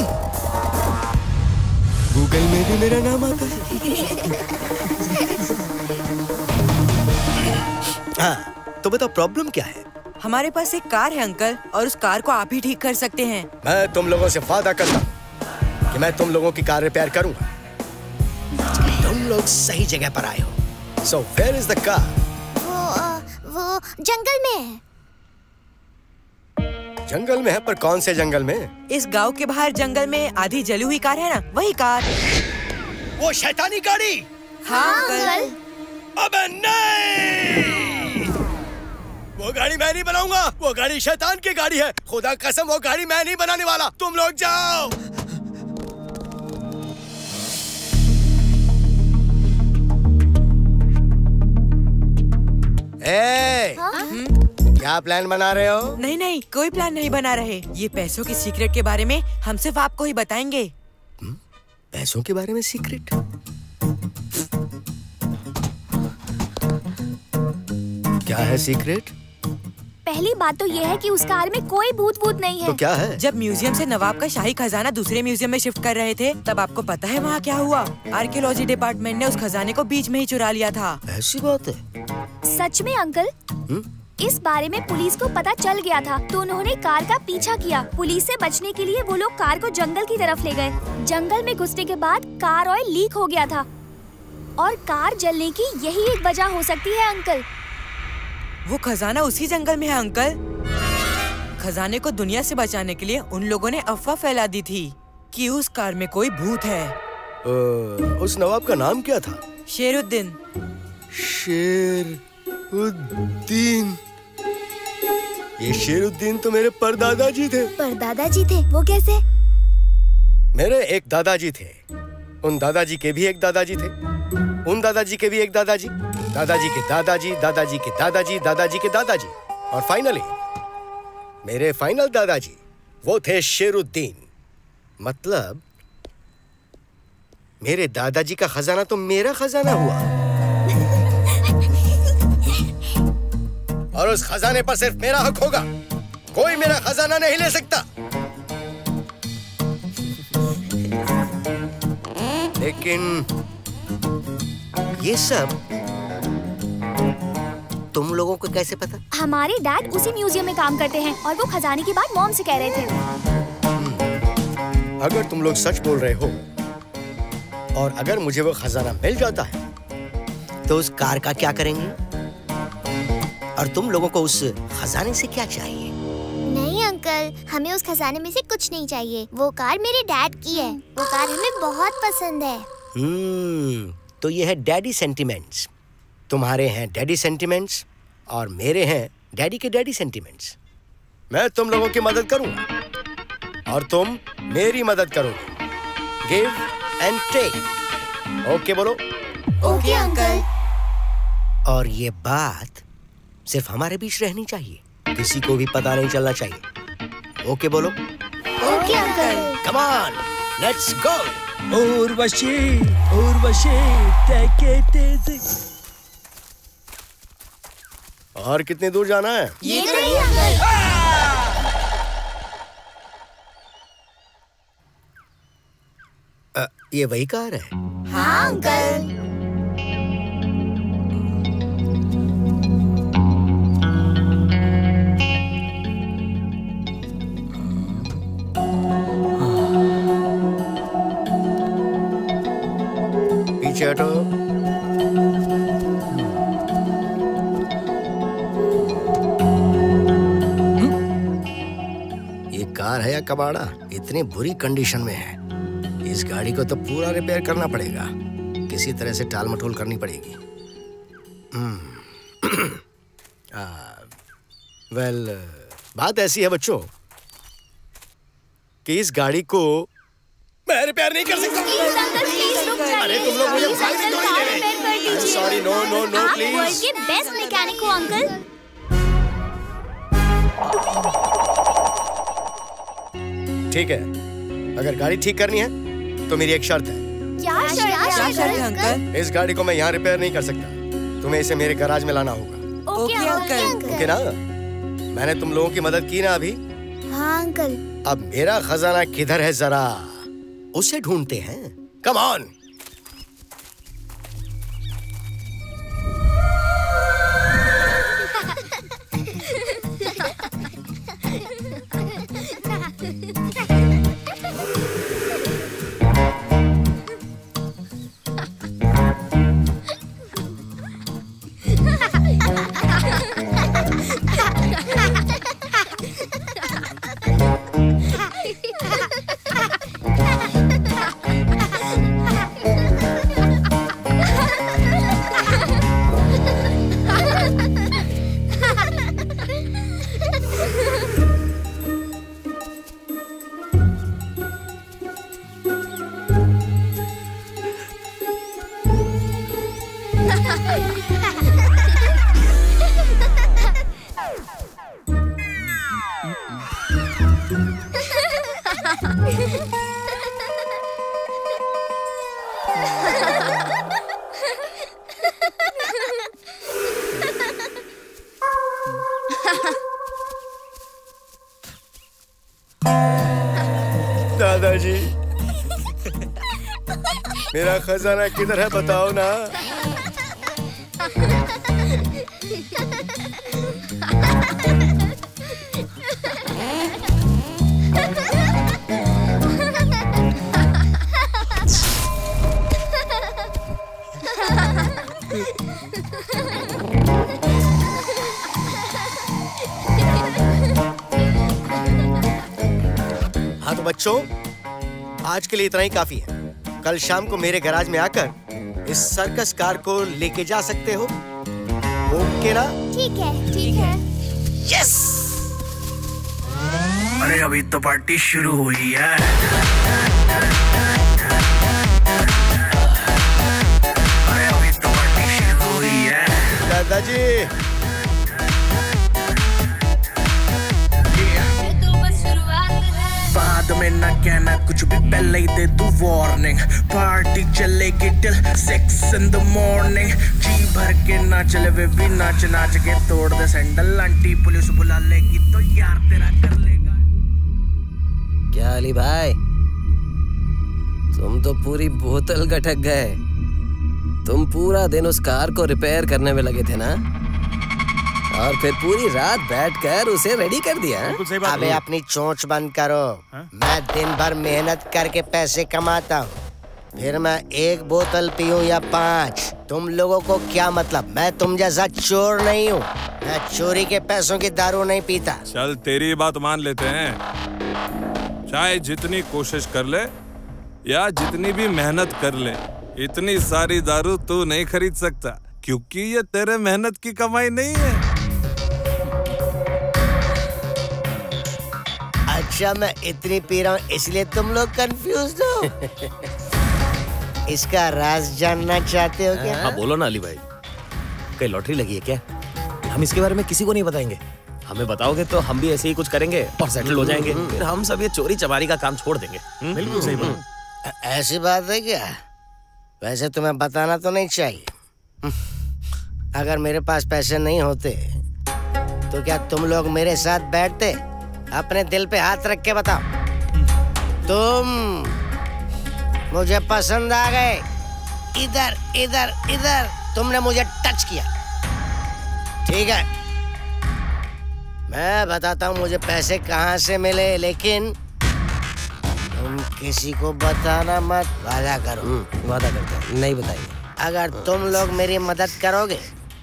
गूगल में भी मेरा नाम आता है। हाँ, तो बताओ प्रॉब्लम क्या है? हमारे पास एक कार है अंकल, और उस कार को आप ही ठीक कर सकते हैं। मैं तुम लोगों से वादा करता हूँ कि मैं तुम लोगों की कार रिपेयर करूंगा। तुम लोग सही जगह पर आए हो। So where is the car? वो जंगल में है। जंगल में है, पर कौन से जंगल में? इस गांव के बाहर जंगल में आधी जली हुई कार है ना, वही कार। वो शैतानी गाड़ी? हाँ अंकल। अबे नहीं! वो गाड़ी मैं नहीं बनाऊंगा। वो गाड़ी शैतान की गाड़ी है। खुदा कसम वो गाड़ी मैं नहीं बनाने वाला। तुम लोग जाओ। क्या प्लान बना रहे हो? नहीं नहीं, कोई प्लान नहीं बना रहे। ये पैसों की सीक्रेट के बारे में हम सिर्फ आपको ही बताएंगे। पैसों के बारे में सीक्रेट? क्या है सीक्रेट? पहली बात तो ये है कि उस कार में कोई भूत नहीं है। तो क्या है? जब म्यूजियम से नवाब का शाही खजाना दूसरे म्यूजियम में शिफ्ट कर रहे थे, तब आपको पता है वहाँ क्या हुआ? आर्कियोलॉजी डिपार्टमेंट ने उस खजाने को बीच में ही चुरा लिया था। ऐसी बात है? सच में अंकल? इस बारे में पुलिस को पता चल गया था, तो उन्होंने कार का पीछा किया। पुलिस से बचने के लिए वो लोग कार को जंगल की तरफ ले गए। जंगल में घुसने के बाद कार ऑयल लीक हो गया था, और कार जलने की यही एक वजह हो सकती है अंकल। वो खजाना उसी जंगल में है अंकल। खजाने को दुनिया से बचाने के लिए उन लोगों ने अफवाह फैला दी थी कि उस कार में कोई भूत है। उस नवाब का नाम क्या था? शेरुद्दीन। शेरुद्दीन? ये शेरुद्दीन तो मेरे परदादाजी थे। परदादाजी थे? वो कैसे? मेरे एक दादाजी थे, उन दादाजी के भी एक दादाजी थे, उन दादाजी के भी एक दादाजी, दादाजी के दादाजी, दादाजी के दादाजी, दादाजी के दादाजी, और फाइनली मेरे फाइनल दादाजी, वो थे शेरुद्दीन। मतलब मेरे दादाजी का खजाना तो मेरा खजाना हुआ। और उस खजाने पर सिर्फ मेरा हक होगा, कोई मेरा खजाना नहीं ले सकता। लेकिन ये सब तुम लोगों को कैसे पता? हमारे डैड उसी म्यूजियम में काम करते हैं, और वो खजाने की बात मॉम से कह रहे थे। अगर तुम लोग सच बोल रहे हो, और अगर मुझे वो खजाना मिल जाता है, तो उस कार का क्या करेंगे? और तुम लोगों को उस खजाने से क्या चाहिए? नहीं अंकल, हमें उस खजाने में से कुछ नहीं चाहिए। वो कार मेरे डैड की है, वो कार हमें बहुत पसंद है। तो ये है डैडी सेंटिमेंट्स। तुम्हारे हैं डैडी सेंटिमेंट्स, और मेरे हैं डैडी के डैडी सेंटिमेंट्स। मैं तुम लोगों की मदद करूंगा, और तुम मेरी मदद करोगे। Give and take. ओके बोलो? Okay uncle. और ये बात सिर्फ हमारे बीच रहनी चाहिए, किसी को भी पता नहीं चलना चाहिए। ओके बोलो? Okay uncle. Come on, let's go. Urvashi, Urvashi, take it easy। और कितनी दूर जाना है? ये नहीं अंकल। ये वही कार है? हाँ अंकल। पीछे हटो। ये कार है या कबाड़ा? इतनी बुरी कंडीशन में है, इस गाड़ी को तो पूरा रिपेयर करना पड़ेगा, किसी तरह से टाल मटोल करनी पड़ेगी। वेल, बात ऐसी है बच्चों कि इस गाड़ी को मैं रिपेयर नहीं कर सकता। अरे तुम लोग मुझे फायदे क्यों नहीं दे रहे? Sorry, no no no please. आप वर्ल्ड के बेस्ट मैकेनिक हो अंकल। ठीक है, अगर गाड़ी ठीक करनी है तो मेरी एक शर्त है। क्या शर्त? अंकल। इस गाड़ी को मैं यहाँ रिपेयर नहीं कर सकता, तुम्हें इसे मेरे गैराज में लाना होगा। Okay uncle. ओके ना? मैंने तुम लोगों की मदद की ना अभी। हाँ अंकल। अब मेरा खजाना किधर है, जरा उसे ढूंढते हैं। Come on. दादाजी, मेरा खजाना किधर है बताओ ना। हाँ तो बच्चों, आज के लिए इतना ही काफी है। कल शाम को मेरे गैराज में आकर इस सर्कस कार को लेके जा सकते हो। ओके ना? ठीक है, ठीक है। यस। अरे अभी तो पार्टी शुरू हुई है। अरे अभी तो पार्टी शुरू हुई है। दादाजी, बाद में ना कहना कुछ भी, पहले ही दे तू वार्निंग। पार्टी चलेगी till 6 in the morning। जी भर के ना चले वे भी नाच नाच के तोड़ दे सैंडल। आंटी पुलिस बुला लेगी तो यार तेरा कर लेगा। क्या अली भाई, तुम तो पूरी बोतल गटक गए। तुम पूरा दिन उस कार को रिपेयर करने में लगे थे ना, और फिर पूरी रात बैठकर उसे रेडी कर दिया। अबे अपनी चोंच बंद करो। मैं दिन भर मेहनत करके पैसे कमाता हूँ, फिर मैं 1 बोतल पीऊँ या 5, तुम लोगों को क्या मतलब? मैं तुम जैसा चोर नहीं हूँ। मैं चोरी के पैसों की दारू नहीं पीता। चल तेरी बात मान लेते हैं, चाहे जितनी कोशिश कर ले या जितनी भी मेहनत कर ले, इतनी सारी दारू तू नहीं खरीद सकता, क्योंकि ये तेरे मेहनत की कमाई नहीं है। अच्छा, मैं इतनी पी रहा हूँ इसलिए तुम लोग कंफ्यूज हो? इसका राज जानना चाहते हो क्या? हाँ बोलो ना अली भाई, कहीं लॉटरी लगी है क्या? हम इसके बारे में किसी को नहीं बताएंगे। हमें बताओगे तो हम भी ऐसे ही कुछ करेंगे और सेटल हो जाएंगे। फिर हम सब ये चोरी चमारी का काम छोड़ देंगे। बिल्कुल सही बात। ऐसी बात है क्या? वैसे तुम्हें बताना तो नहीं चाहिए। अगर मेरे पास पैसे नहीं होते तो क्या तुम लोग मेरे साथ बैठते? अपने दिल पे हाथ रख के बताओ। तुम मुझे पसंद आ गए। इधर इधर इधर तुमने मुझे टच किया, ठीक है? मैं बताता हूँ मुझे पैसे कहाँ से मिले, लेकिन तुम किसी को बताना मत। वादा करो। वादा करते हैं, नहीं बताएंगे। अगर तुम लोग मेरी मदद करोगे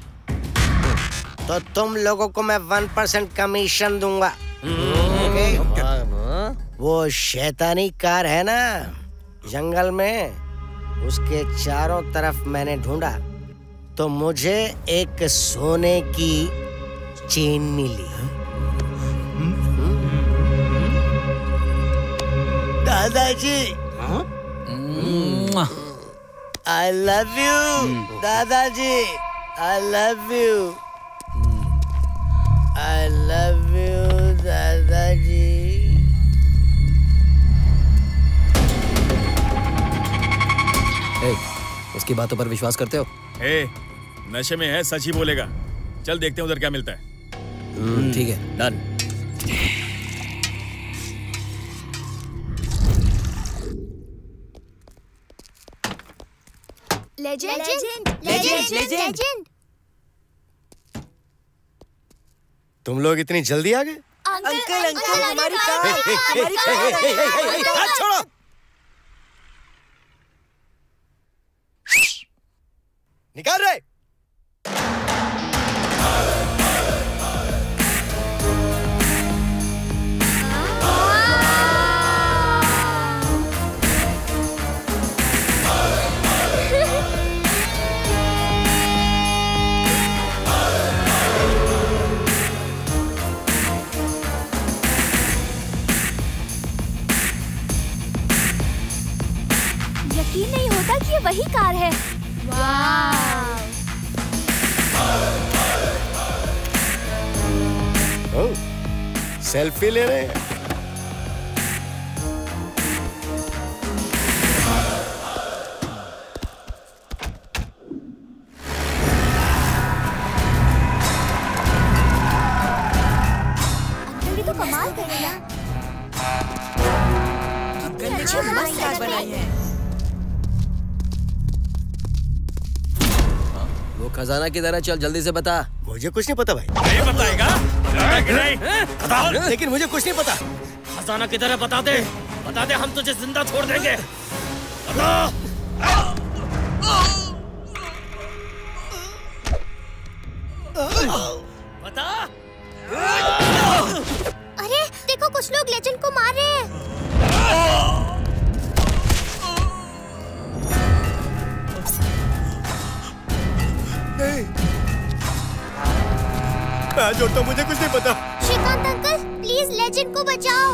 तो तुम लोगों को मैं 1% कमीशन दूंगा। वो शैतानी कार है ना जंगल में, उसके चारों तरफ मैंने ढूंढा तो मुझे एक सोने की चेन मिली। दादाजी, आई लव यू। दादाजी, I love you. I love you दादाजी। उसकी बातों पर विश्वास करते हो? नशे में है, सच ही बोलेगा। चल देखते हैं उधर क्या मिलता है। ठीक है, डन। लेजेंड। तुम लोग इतनी जल्दी आ गए? अंकल हमारी कार। छोड़ो। निकाल रहे। यकीन नहीं होता कि ये वही कार है। सेल्फी ले रहे हैं। अंकल भी तो कमाल कर रहे हैं। अंकल ने जो मस्त कार बनाई है। वो खजाना किधर है? चल जल्दी से बता। मुझे कुछ नहीं पता भाई। नहीं बताएगा? लेकिन मुझे कुछ नहीं पता। खजाना किधर है? बता दे, बता दे, हम तुझे जिंदा छोड़ देंगे। बता। अरे देखो, कुछ लोग लेजेंड को मार रहे हैं। मैं जोड़ता, मुझे कुछ नहीं पता। श्रीकांत अंकल, प्लीज लेजेंड को बचाओ।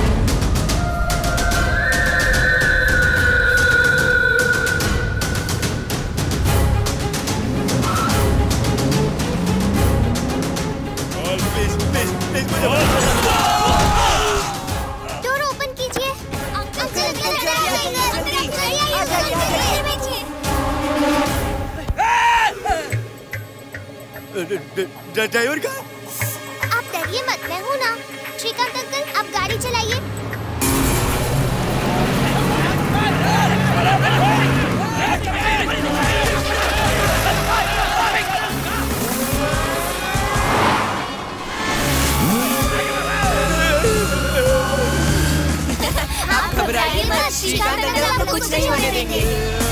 डोर ओपन कीजिए। ड्राइवर का? आप डरिए मत, मैं हूँ ना। श्रीकांत अंकल, आप गाड़ी चलाइए। आप घबराइए मत, श्रीकांत अंकल आपको कुछ नहीं होने देंगे।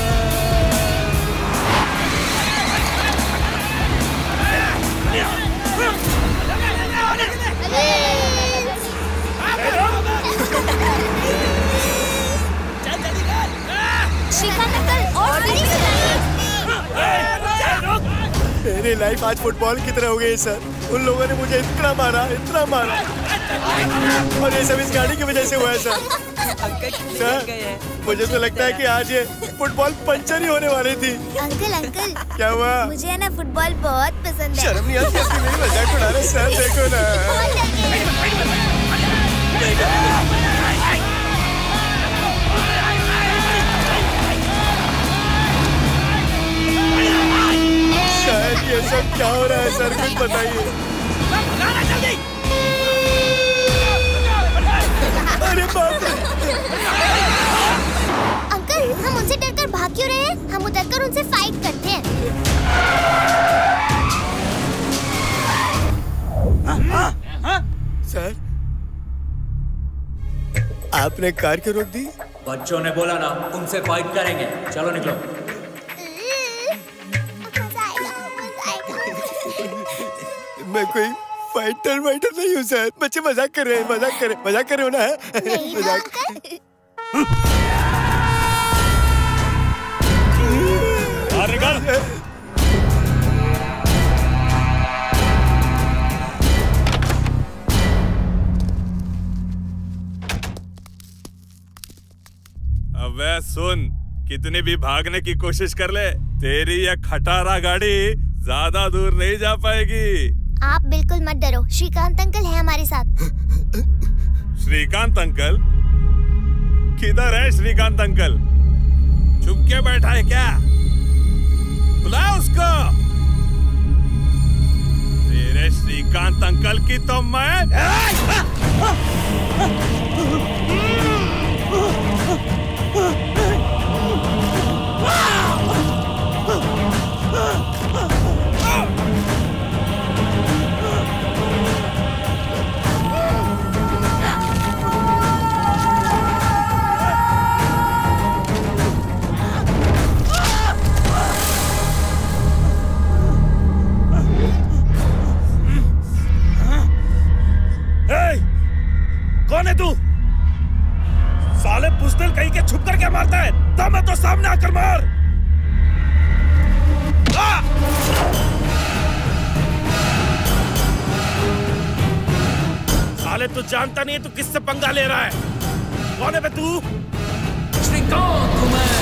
श्रीकांत अंकल, और गाड़ी चलाइए। मेरी लाइफ आज फुटबॉल की तरह हो गई सर। उन लोगों ने मुझे इतना मारा और ये सब इस गाड़ी की वजह से हुआ है सर। सर, मुझे तो लगता है कि आज ये फुटबॉल पंचर ही होने वाली थी। अंकल क्या हुआ? मुझे है ना फुटबॉल बहुत पसंद है। शर्म नहीं आती आपकी? मेरी मजाक उड़ा रहे सर, देखो ना। शायद ये सब क्या हो रहा है सर, कुछ बताइए। अरे बाप रे! अंकल, हम उनसे डरकर भाग क्यों रहे हैं? हम उतरकर उनसे फाइट करते हैं। सर, आपने कार क्यों रोक दी? बच्चों ने बोला ना, उनसे फाइट करेंगे। चलो निकलो। मैं कोई फाइटर नहीं हूँ सर। बच्चे मजाक कर रहे हैं हो ना? मजाक। अबे सुन, कितनी भी भागने की कोशिश कर ले, तेरी ये खटारा गाड़ी ज्यादा दूर नहीं जा पाएगी। आप बिल्कुल मत डरो, श्रीकांत अंकल है हमारे साथ। श्रीकांत अंकल? किधर है श्रीकांत अंकल? चुप के बैठा है क्या? अंकल की तो मैं कौन है तू? साले बुज़दिल कहीं के छुप कर क्या मारता है? दम है तो सामने आकर मार। साले तू जानता नहीं है तू किससे पंगा ले रहा है? कौन है बे तू? श्रीकांत हूं मैं।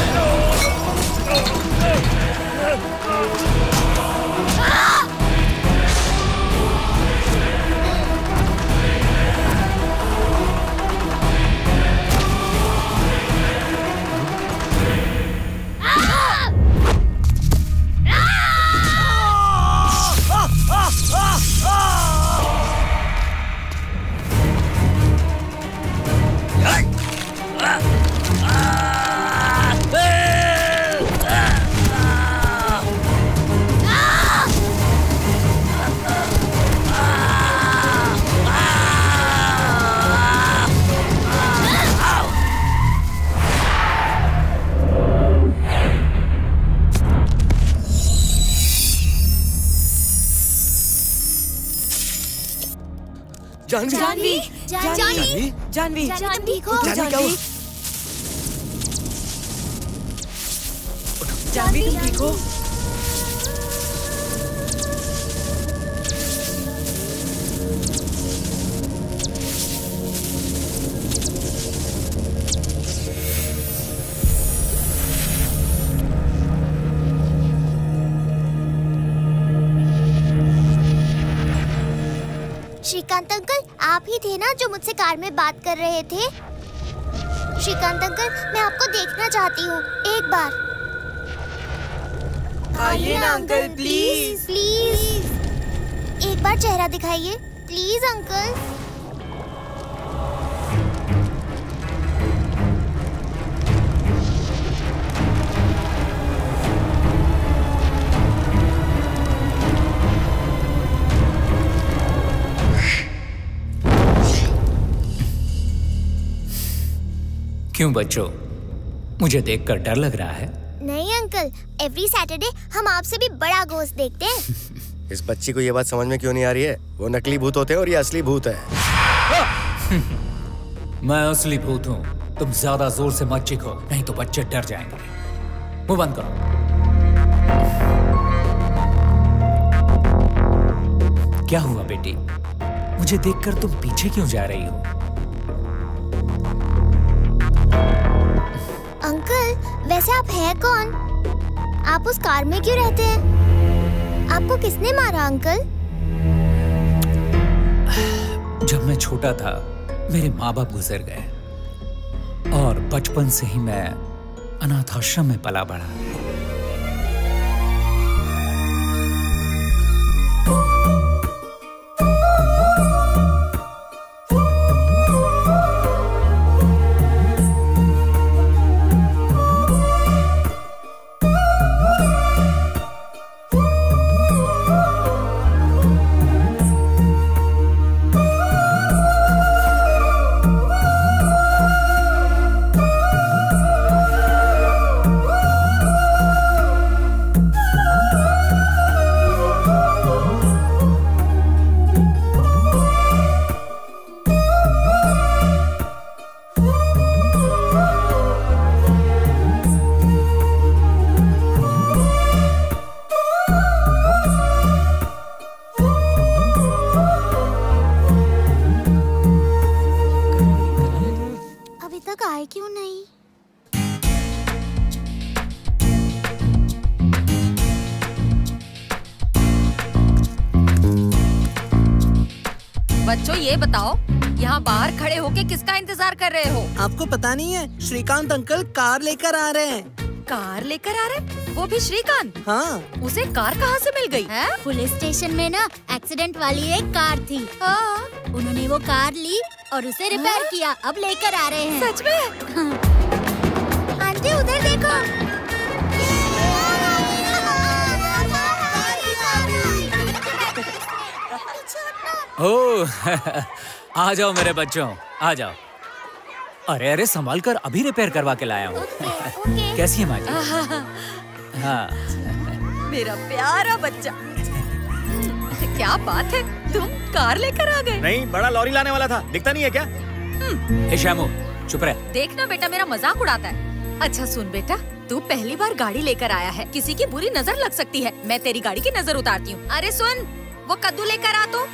जानवी जानवी जानवी तुम ठीक हो? जानवी जानवी तुम ठीक हो? श्रीकांत अंकल, आप ही थे ना जो मुझसे कार में बात कर रहे थे? श्रीकांत अंकल, मैं आपको देखना चाहती हूँ एक बार। आइए ना अंकल, प्लीज प्लीज एक बार चेहरा दिखाइए प्लीज अंकल। क्यों बच्चों, मुझे देखकर डर लग रहा है? नहीं अंकल, एवरी सैटरडे हम आपसे भी बड़ा घोस्ट देखते हैं। इस बच्ची को ये बात समझ में क्यों नहीं आ रही है? वो नकली भूत होते हैं और ये असली भूत है। मैं असली भूत हूँ। तुम ज्यादा जोर से मत चीखो, नहीं तो बच्चे डर जाएंगे। मुंह बंद करो। क्या हुआ बेटी? मुझे देखकर तुम पीछे क्यों जा रही हो? अंकल, वैसे आप हैं कौन? आप उस कार में क्यों रहते हैं? आपको किसने मारा अंकल? जब मैं छोटा था मेरे माँ बाप गुजर गए और बचपन से ही मैं अनाथ आश्रम में पला बढ़ा। बच्चों ये बताओ, यहाँ बाहर खड़े होके किसका इंतजार कर रहे हो? आपको पता नहीं है, श्रीकांत अंकल कार लेकर आ रहे हैं। कार लेकर आ रहे, वो भी श्रीकांत। हाँ। उसे कार कहाँ से मिल गई है? पुलिस स्टेशन में ना एक्सीडेंट वाली एक कार थी। उन्होंने वो कार ली और उसे रिपेयर किया, अब लेकर आ रहे हैं। सच में? आंटी उधर देखो। ओह आ जाओ मेरे बच्चों, आ जाओ। अरे अरे संभाल कर, अभी रिपेयर करवा के लाया हूँ। कैसी है माँ जी? हाँ मेरा प्यारा बच्चा, क्या बात है, तुम कार लेकर आ गए? नहीं, बड़ा लॉरी लाने वाला था, दिखता नहीं है क्या? ए श्यामू चुप रह। देखना बेटा, मेरा मजाक उड़ाता है। अच्छा सुन बेटा, तू पहली बार गाड़ी लेकर आया है, किसी की बुरी नजर लग सकती है। मैं तेरी गाड़ी की नजर उतारती हूँ। अरे सुन, वो कद्दू लेकर आ तो।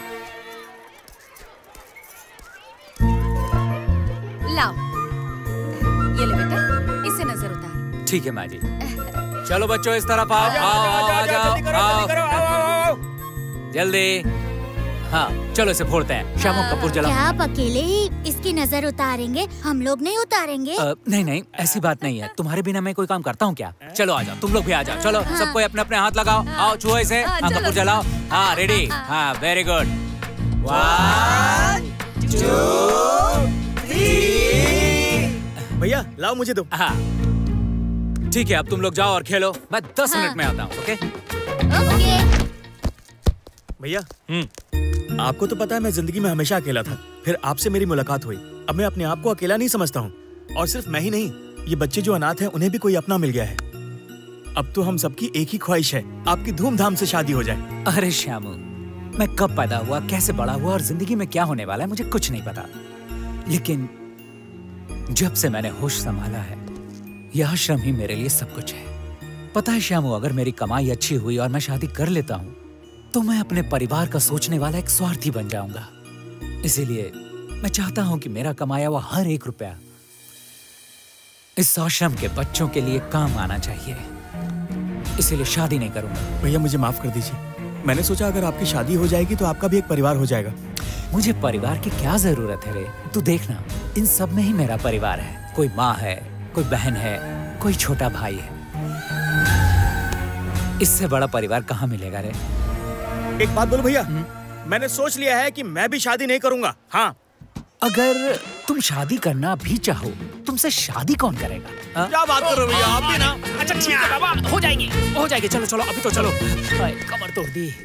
लाओ, ये ले बेटा, इससे नजर उतार। ठीक है माँ जी। चलो बच्चों इस तरफ आओ, आ जाओ, जल्दी। हाँ चलो इसे फोड़ते हैं। श्यामू कपूर जलाओ। क्या आप अकेले ही इसकी नजर उतारेंगे? हम लोग नहीं उतारेंगे? नहीं नहीं, ऐसी बात नहीं है। तुम्हारे बिना मैं कोई काम करता हूँ क्या? चलो आ जाओ, तुम लोग भी आ जाओ। चलो सबको अपने अपने हाथ लगाओ। आओ छुओ इसे। हाँ कपूर जलाओ। हाँ रेडी। हाँ वेरी गुड। 1 2 3। भैया लाओ मुझे दो। हाँ ठीक है, अब तुम लोग जाओ और खेलो। मैं 10 मिनट में आता हूँ। ओके भैया। आपको तो पता है मैं जिंदगी में हमेशा अकेला था, फिर आपसे मेरी मुलाकात हुई। अब मैं अपने आप को अकेला नहीं समझता हूँ, और सिर्फ मैं ही नहीं, ये बच्चे जो अनाथ हैं उन्हें भी कोई अपना मिल गया है। अब तो हम सबकी एक ही ख्वाहिश है, आपकी धूमधाम से शादी हो जाए। अरे श्यामू, मैं कब पैदा हुआ, कैसे बड़ा हुआ और जिंदगी में क्या होने वाला है मुझे कुछ नहीं पता, लेकिन जब से मैंने होश संभाला है यह आश्रम ही मेरे लिए सब कुछ है। पता है श्यामू, अगर मेरी कमाई अच्छी हुई और मैं शादी कर लेता हूँ तो मैं अपने परिवार का सोचने वाला एक स्वार्थी बन जाऊंगा। इसीलिए मैं चाहता हूं कि मेरा कमाया हुआ हर 1 रुपया इस आश्रम के बच्चों के लिए काम आना चाहिए। इसीलिए शादी नहीं करूंगा। भैया मुझे माफ कर दीजिए, मैंने सोचा अगर आपकी शादी हो जाएगी तो आपका भी एक परिवार हो जाएगा। मुझे परिवार की क्या जरूरत है रे? तू देखना, इन सब में ही मेरा परिवार है। कोई माँ है, कोई बहन है, कोई छोटा भाई है। इससे बड़ा परिवार कहाँ मिलेगा रे? एक बात बोलो भैया, मैंने सोच लिया है कि मैं भी शादी नहीं करूंगा। हाँ अगर तुम शादी करना भी चाहो, तुमसे शादी कौन करेगा? क्या बात कर रहे हो भैया, आप भी ना? अच्छा ठीक है बाबा, हो जाएगी। चलो चलो अभी तो चलो। कमर तोड़ दी।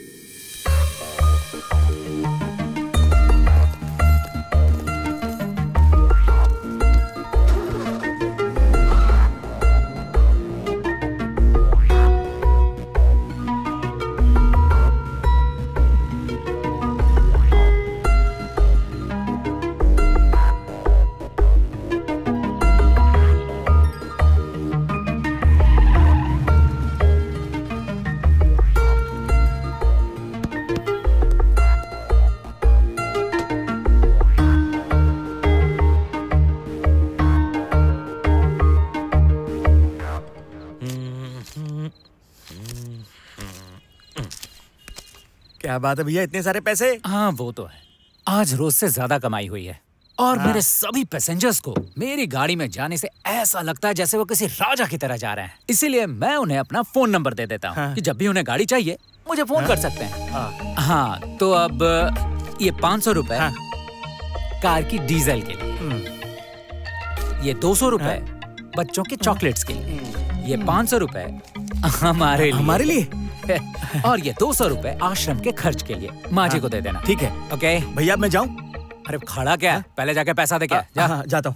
क्या बात है भैया, इतने सारे पैसे? हाँ वो तो है, आज रोज से ज्यादा कमाई हुई है। और मेरे सभी पैसेंजर्स को मेरी गाड़ी में जाने से ऐसा लगता है जैसे वो किसी राजा की तरह जा रहे हैं। इसीलिए मैं उन्हें अपना फोन नंबर दे देता हूँ कि जब भी उन्हें गाड़ी चाहिए मुझे फोन कर सकते हैं। हाँ तो अब ये 500 रुपए कार की डीजल के लिए, ये 200 रुपए बच्चों के चॉकलेट्स के लिए, ये 500 रुपए हमारे लिए और ये 200 रुपए आश्रम के खर्च के लिए माँ जी को दे देना। ठीक है। ओके भैया मैं जाऊं? अरे खड़ा क्या है? पहले जाके पैसा दे क्या? जा। जाता हूँ।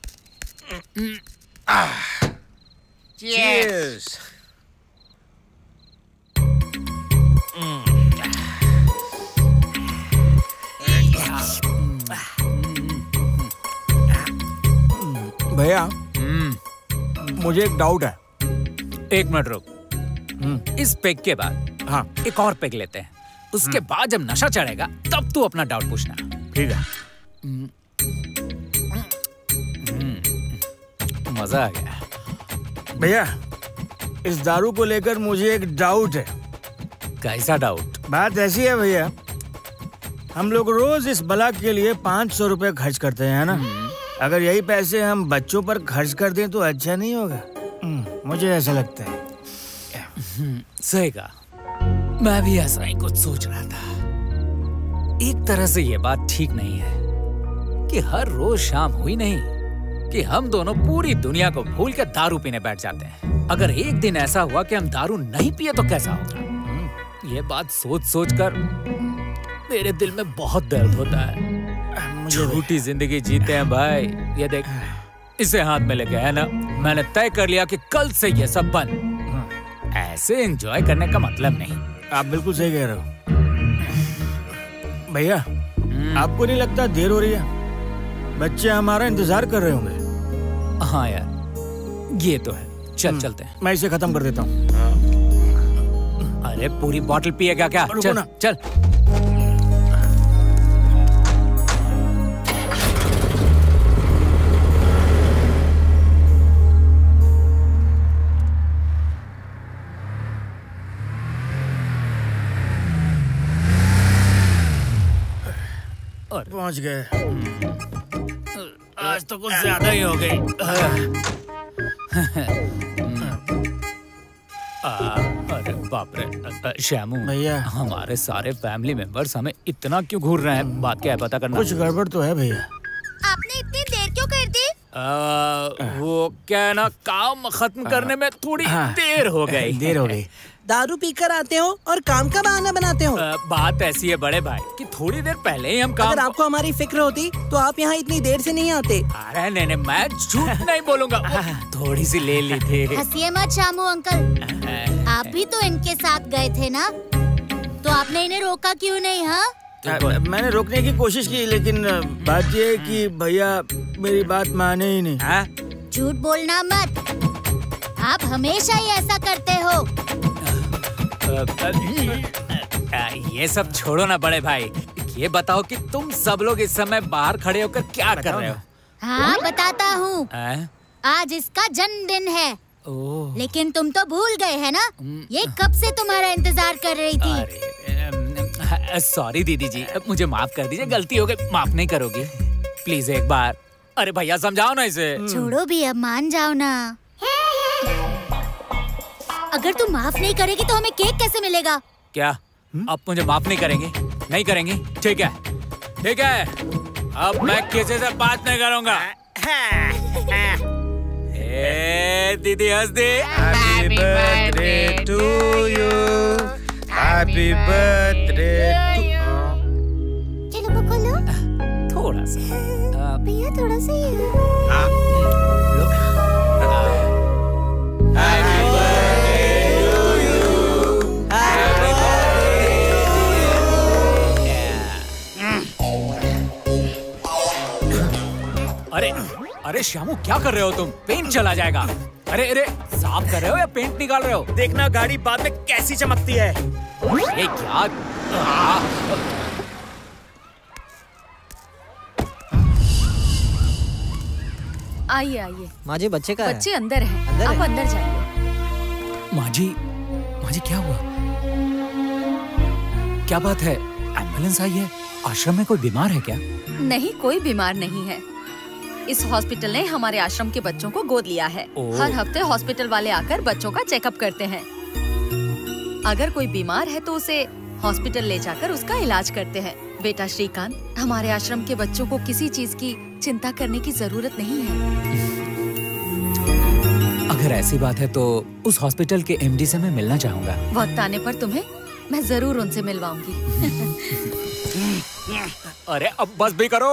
Cheers. भैया मुझे एक डाउट है। 1 मिनट रुक। इस पेग के बाद हाँ एक और पेग लेते हैं, उसके बाद जब नशा चढ़ेगा तब तू अपना डाउट पूछना। ठीक है। मजा आ गया। भैया इस दारू को लेकर मुझे एक डाउट है। कैसा डाउट? बात ऐसी है भैया, हम लोग रोज इस बला के लिए 500 रुपए खर्च करते हैं ना, अगर यही पैसे हम बच्चों पर खर्च कर दें तो अच्छा नहीं होगा? मुझे ऐसा लगता है। सही कहा, मैं भी ऐसा ही कुछ सोच रहा था। एक तरह से ये बात ठीक नहीं है कि हर रोज शाम हुई नहीं कि हम दोनों पूरी दुनिया को भूल के दारू पीने बैठ जाते हैं। अगर एक दिन ऐसा हुआ कि हम दारू नहीं पिए तो कैसा होगा? ये बात सोच सोच कर मेरे दिल में बहुत दर्द होता है। झूठी जिंदगी जीते हैं भाई। ये देख, इसे हाथ में लेके है ना, मैंने तय कर लिया कि कल से ये सब बंद। ऐसे एंजॉय करने का मतलब नहीं। आप बिल्कुल सही कह रहे हो भैया। आपको नहीं लगता देर हो रही है? बच्चे हमारा इंतजार कर रहे होंगे। हाँ यार, ये तो है। चलते हैं। मैं इसे खत्म कर देता हूँ। अरे पूरी बोतल पिएगा क्या? चल चल। पहुंच गए। आज तो कुछ ज्यादा ही हो गई। अरे बाप रे श्यामू भैया, हमारे सारे फैमिली मेंबर्स हमें इतना क्यों घूर रहे हैं? बात क्या है पता करना। कुछ गड़बड़ तो है भैया। आपने इतनी देर क्यों कर दी? वो क्या है ना, काम खत्म करने में थोड़ी देर हो गई। दारू पीकर आते हो और काम का बहाना बनाते हो। बात ऐसी है बड़े भाई कि थोड़ी देर पहले ही हम काम। अगर आपको हमारी फिक्र होती तो आप यहाँ इतनी देर से नहीं आते। अरे नहीं, मैं झूठ नहीं बोलूंगा। थोड़ी सी ले ली थी। हंसिए मत शामू अंकल, आप भी तो इनके साथ गए थे ना, तो आपने इन्हें रोका क्यों नहीं? हाँ, मैंने रोकने की कोशिश की, लेकिन बात ये है कि भैया मेरी बात माने ही नहीं। झूठ बोलना मत, आप हमेशा ही ऐसा करते हो। ये सब छोड़ो ना बड़े भाई, ये बताओ कि तुम सब लोग इस समय बाहर खड़े होकर क्या कर रहे हो? हाँ बताता हूँ। आज इसका जन्मदिन है। लेकिन तुम तो भूल गए है ना, ये कब से तुम्हारा इंतजार कर रही थी। सॉरी दीदी जी, मुझे माफ कर दीजिए, गलती हो गई। माफ नहीं करोगी प्लीज एक बार? अरे भैया समझाओ ना इसे। छोड़ो भी, अब मान जाओ ना। अगर तुम माफ नहीं करेगी तो हमें केक कैसे मिलेगा? क्या अब मुझे माफ नहीं करेंगे? नहीं करेंगी, ठीक है ठीक है, अब मैं किसी से बात नहीं करूंगा। दीदी हंस दे। Happy birthday to you, happy birthday to. चलो बोलो। थोड़ा सा भैया, थोड़ा सा ही। अरे श्यामू क्या कर रहे हो तुम? पेंट चला जाएगा। अरे साफ कर रहे हो या पेंट निकाल रहे हो? देखना गाड़ी बाद में कैसी चमकती है। ये क्या? आइए आइए। माँ जी बच्चे का बच्चे अंदर है, आप अंदर जाइए। माँ जी क्या हुआ? क्या बात है? एम्बुलेंस आई है? आश्रम में कोई बीमार है क्या? नहीं, कोई बीमार नहीं है। इस हॉस्पिटल ने हमारे आश्रम के बच्चों को गोद लिया है। हर हफ्ते हॉस्पिटल वाले आकर बच्चों का चेकअप करते हैं। अगर कोई बीमार है तो उसे हॉस्पिटल ले जाकर उसका इलाज करते हैं। बेटा श्रीकांत, हमारे आश्रम के बच्चों को किसी चीज की चिंता करने की जरूरत नहीं है। अगर ऐसी बात है तो उस हॉस्पिटल के एमडी से मैं मिलना चाहूँगा। वक्त आने पर तुम्हें मैं जरूर उनसे मिलवाऊंगी। अरे अब बस भी करो।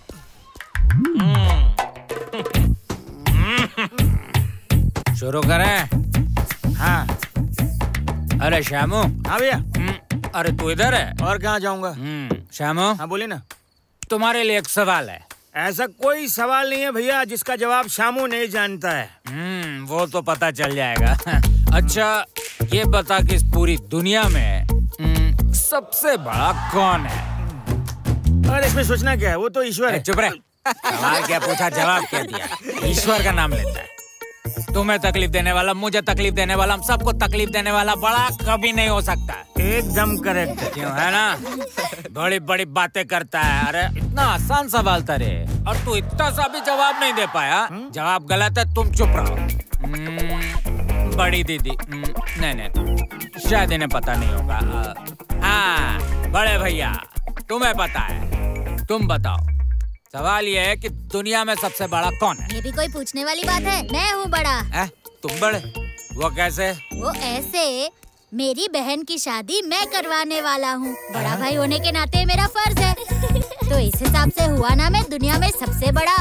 शुरू करें? हाँ। अरे श्यामू। हाँ भैया। अरे तू इधर है? और कहाँ जाऊंगा? श्यामू। हाँ बोलिए ना। तुम्हारे लिए एक सवाल है। ऐसा कोई सवाल नहीं है भैया जिसका जवाब शामू नहीं जानता है। वो तो पता चल जाएगा। अच्छा ये बता कि इस पूरी दुनिया में सबसे बड़ा कौन है? और इसमें सोचना क्या है, वो तो ईश्वर है। चुप रहे। सवाल क्या पूछा, जवाब क्या दिया? ईश्वर का नाम लेता है। तुम्हें तकलीफ देने वाला, मुझे तकलीफ देने वाला, हम सबको तकलीफ देने वाला बड़ा कभी नहीं हो सकता। एकदम करेक्ट। क्यों है ना? बड़ी बड़ी बातें करता है। अरे इतना आसान सवाल था रे, और तू इतना सा भी जवाब नहीं दे पाया। जवाब गलत है, तुम चुप रहो। बड़ी दीदी नहीं शायद इन्हें पता नहीं होगा। हाँ बड़े भैया तुम्हें पता है, तुम बताओ। सवाल ये है कि दुनिया में सबसे बड़ा कौन है? ये भी कोई पूछने वाली बात है? मैं हूँ बड़ा। तुम बड़े? वो कैसे? वो ऐसे, मेरी बहन की शादी मैं करवाने वाला हूँ। बड़ा भाई होने के नाते मेरा फर्ज है। तो इस हिसाब से हुआ ना मैं दुनिया में सबसे बड़ा।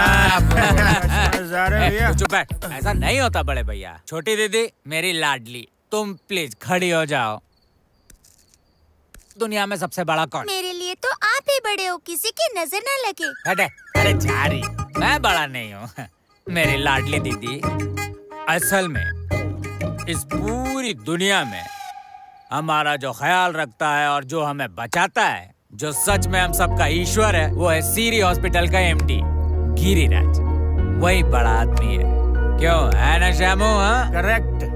चुप है, ऐसा नहीं होता बड़े भैया। छोटी दीदी मेरी लाडली, तुम प्लीज खड़ी हो जाओ। दुनिया में सबसे बड़ा कौन? मेरे लिए तो आप ही बड़े हो, किसी की नजर न लगे। अरे झारी, मैं बड़ा नहीं हूँ। मेरी लाडली दीदी, असल में इस पूरी दुनिया में हमारा जो ख्याल रखता है और जो हमें बचाता है, जो सच में हम सबका ईश्वर है, वो है सीरी हॉस्पिटल का एमडी गिरिराज। वही बड़ा आदमी है। क्यों है ना श्यामू? हाँ करेक्ट।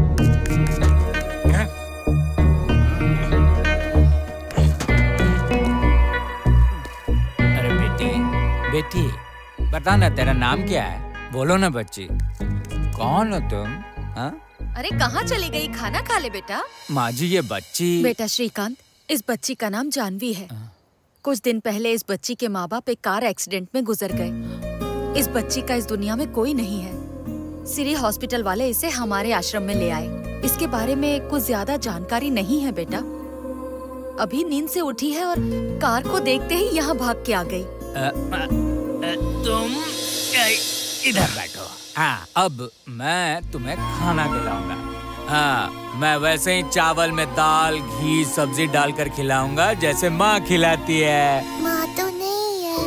अरे बेटी बता ना, तेरा नाम क्या है? बोलो ना बच्ची, कौन हो तुम? हाँ? अरे कहाँ चली गई? खाना खा ले बेटा। माँ जी ये बच्ची। बेटा श्रीकांत, इस बच्ची का नाम जानवी है। कुछ दिन पहले इस बच्ची के माँ बाप एक कार एक्सीडेंट में गुजर गए। इस बच्ची का इस दुनिया में कोई नहीं है। सिरी हॉस्पिटल वाले इसे हमारे आश्रम में ले आए। इसके बारे में कुछ ज्यादा जानकारी नहीं है बेटा। अभी नींद से उठी है और कार को देखते ही यहाँ भाग के आ गई। तुम इधर बैठो। हाँ, अब मैं तुम्हें खाना खिलाऊंगा। हाँ, मैं वैसे ही चावल में दाल, घी, सब्जी डालकर खिलाऊंगा जैसे माँ खिलाती है। माँ तो नहीं है।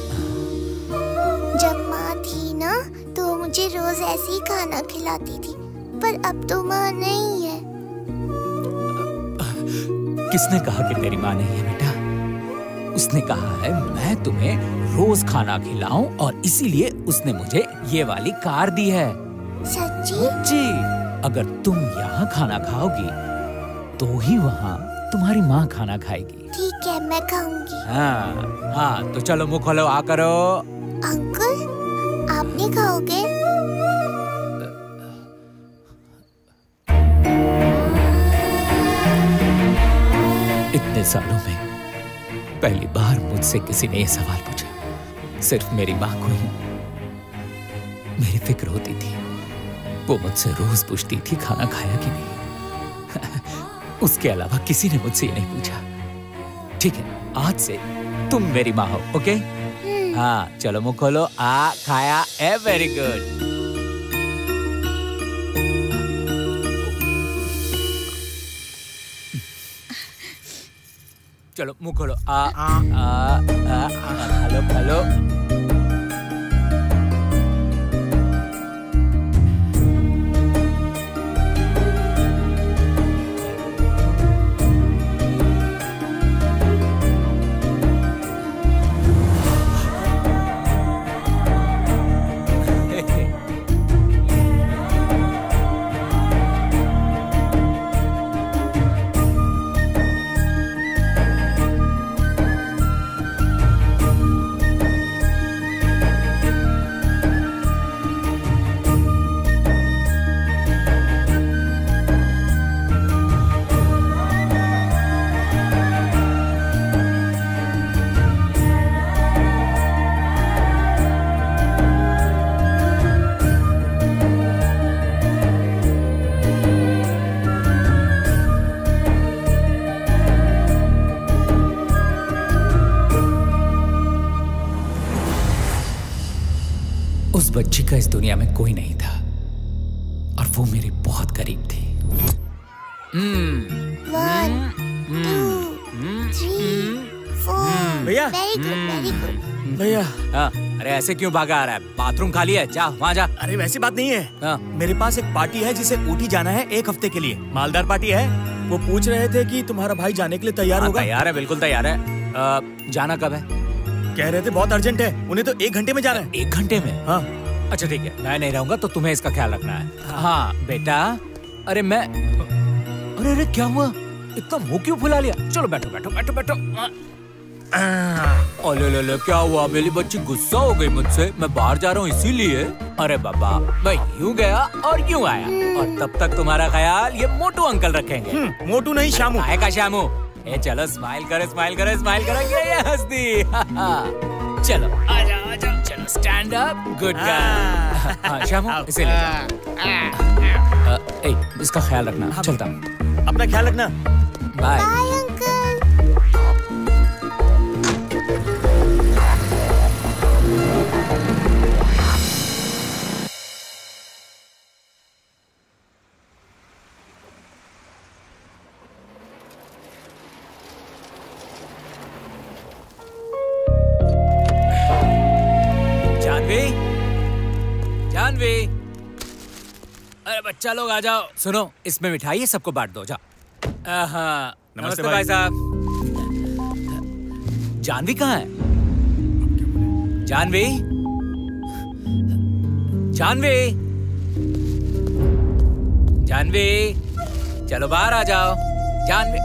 जब माँ थी ना तो मुझे रोज ऐसे ही खाना खिलाती थी, पर अब तो माँ नहीं है। किसने कहा कि तेरी माँ नहीं है बेटा? उसने कहा है मैं तुम्हें रोज खाना खिलाऊं और इसीलिए उसने मुझे ये वाली कार दी है। सच्ची? जी, अगर तुम यहाँ खाना खाओगी तो ही वहाँ तुम्हारी माँ खाना खाएगी। ठीक है, मैं खाऊंगी। हाँ, तो चलो मुँह खोलो, आ करो। अंकल, आप नहीं खाओगे? इतने सालों में पहली बार मुझसे किसी ने यह सवाल पूछा। सिर्फ मेरी माँ को ही मेरी फिक्र होती थी। वो मुझसे रोज पूछती थी खाना खाया कि नहीं। उसके अलावा किसी ने मुझसे ये नहीं पूछा। ठीक है, आज से तुम मेरी माँ हो, ओके? हाँ, चलो मुँह खोलो। खाया है, वेरी गुड। चलो मुँह खोलो। हेलो। उस बच्ची का इस दुनिया में कोई नहीं था और वो मेरी बहुत करीब थी। 1, 2, 3, 4। भैया। Very good. भैया। अरे ऐसे क्यों भागा आ रहा है? बाथरूम खाली है, जा वहाँ जा। अरे वैसी बात नहीं है। मेरे पास एक पार्टी है जिसे ऊटी जाना है 1 हफ्ते के लिए। मालदार पार्टी है। वो पूछ रहे थे कि तुम्हारा भाई जाने के लिए तैयार होगा? तैयार है, बिल्कुल तैयार है। जाना कब है? कह रहे थे बहुत अर्जेंट है, उन्हें तो 1 घंटे में जाना है। 1 घंटे में? हाँ। अच्छा ठीक है, मैं नहीं रहूंगा तो तुम्हें इसका ख्याल रखना है। हाँ बेटा। अरे क्या हुआ? इतना मुंह क्यों फुला लिया? चलो बैठो। ओले क्या हुआ? मेरी बच्ची गुस्सा हो गई मुझसे। मैं बाहर जा रहा हूँ इसीलिए। अरे बाबा, मैं यूँ गया और यूँ आया, और तब तक तुम्हारा ख्याल ये मोटू अंकल रखेंगे। मोटू नहीं, शामू। आएगा शामू। ए चलो, स्माइल करो स्माइल करो स्माइल करो। ये हंस दी। चलो आजा, चलो stand up, good girl. Shamu, इसे ले जाओ। इसका ख्याल रखना। चलता हूँ। अपना ख्याल रखना। Bye uncle. जानवी, अरे बच्चा लोग आ जाओ। सुनो, इसमें मिठाई है, सबको बांट दो। जाओ। नमस्ते भाई साहब। जानवी कहाँ है? जानवी, जानवी, जानवी, चलो बाहर आ जाओ। जानवी,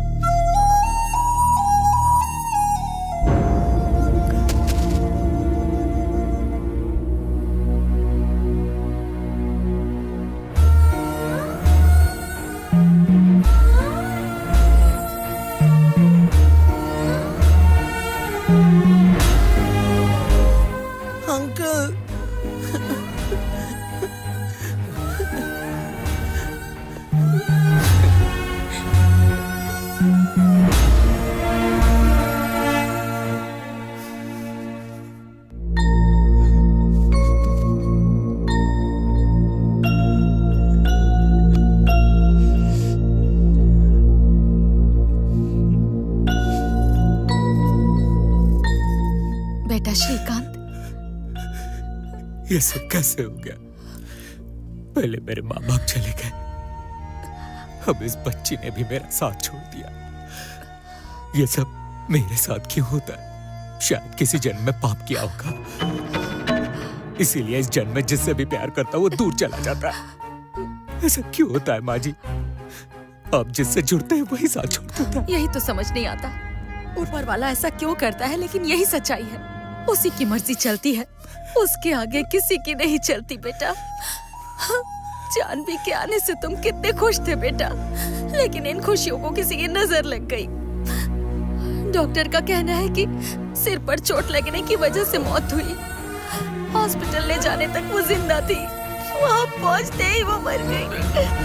श्रीकांत, ये सब कैसे हो गया? पहले मेरे माँ बाप चले गए, अब इस बच्ची ने भी मेरा साथ छोड़ दिया। ये सब मेरे साथ क्यों होता है? शायद किसी जन्म में पाप किया होगा, इसीलिए इस जन्म में जिससे भी प्यार करता वो दूर चला जाता है। ऐसा क्यों होता है माँ जी? आप जिससे जुड़ते हैं वही साथ छोड़ देता है। यही तो समझ नहीं आता, ऊपर वाला ऐसा क्यों करता है, लेकिन यही सच्चाई है। उसी की मर्जी चलती है, उसके आगे किसी की नहीं चलती बेटा। जानवी के आने से तुम कितने खुश थे बेटा, लेकिन इन खुशियों को किसी की नजर लग गई। डॉक्टर का कहना है कि सिर पर चोट लगने की वजह से मौत हुई। हॉस्पिटल ले जाने तक वो जिंदा थी, वहाँ पहुँचते ही वो मर गई।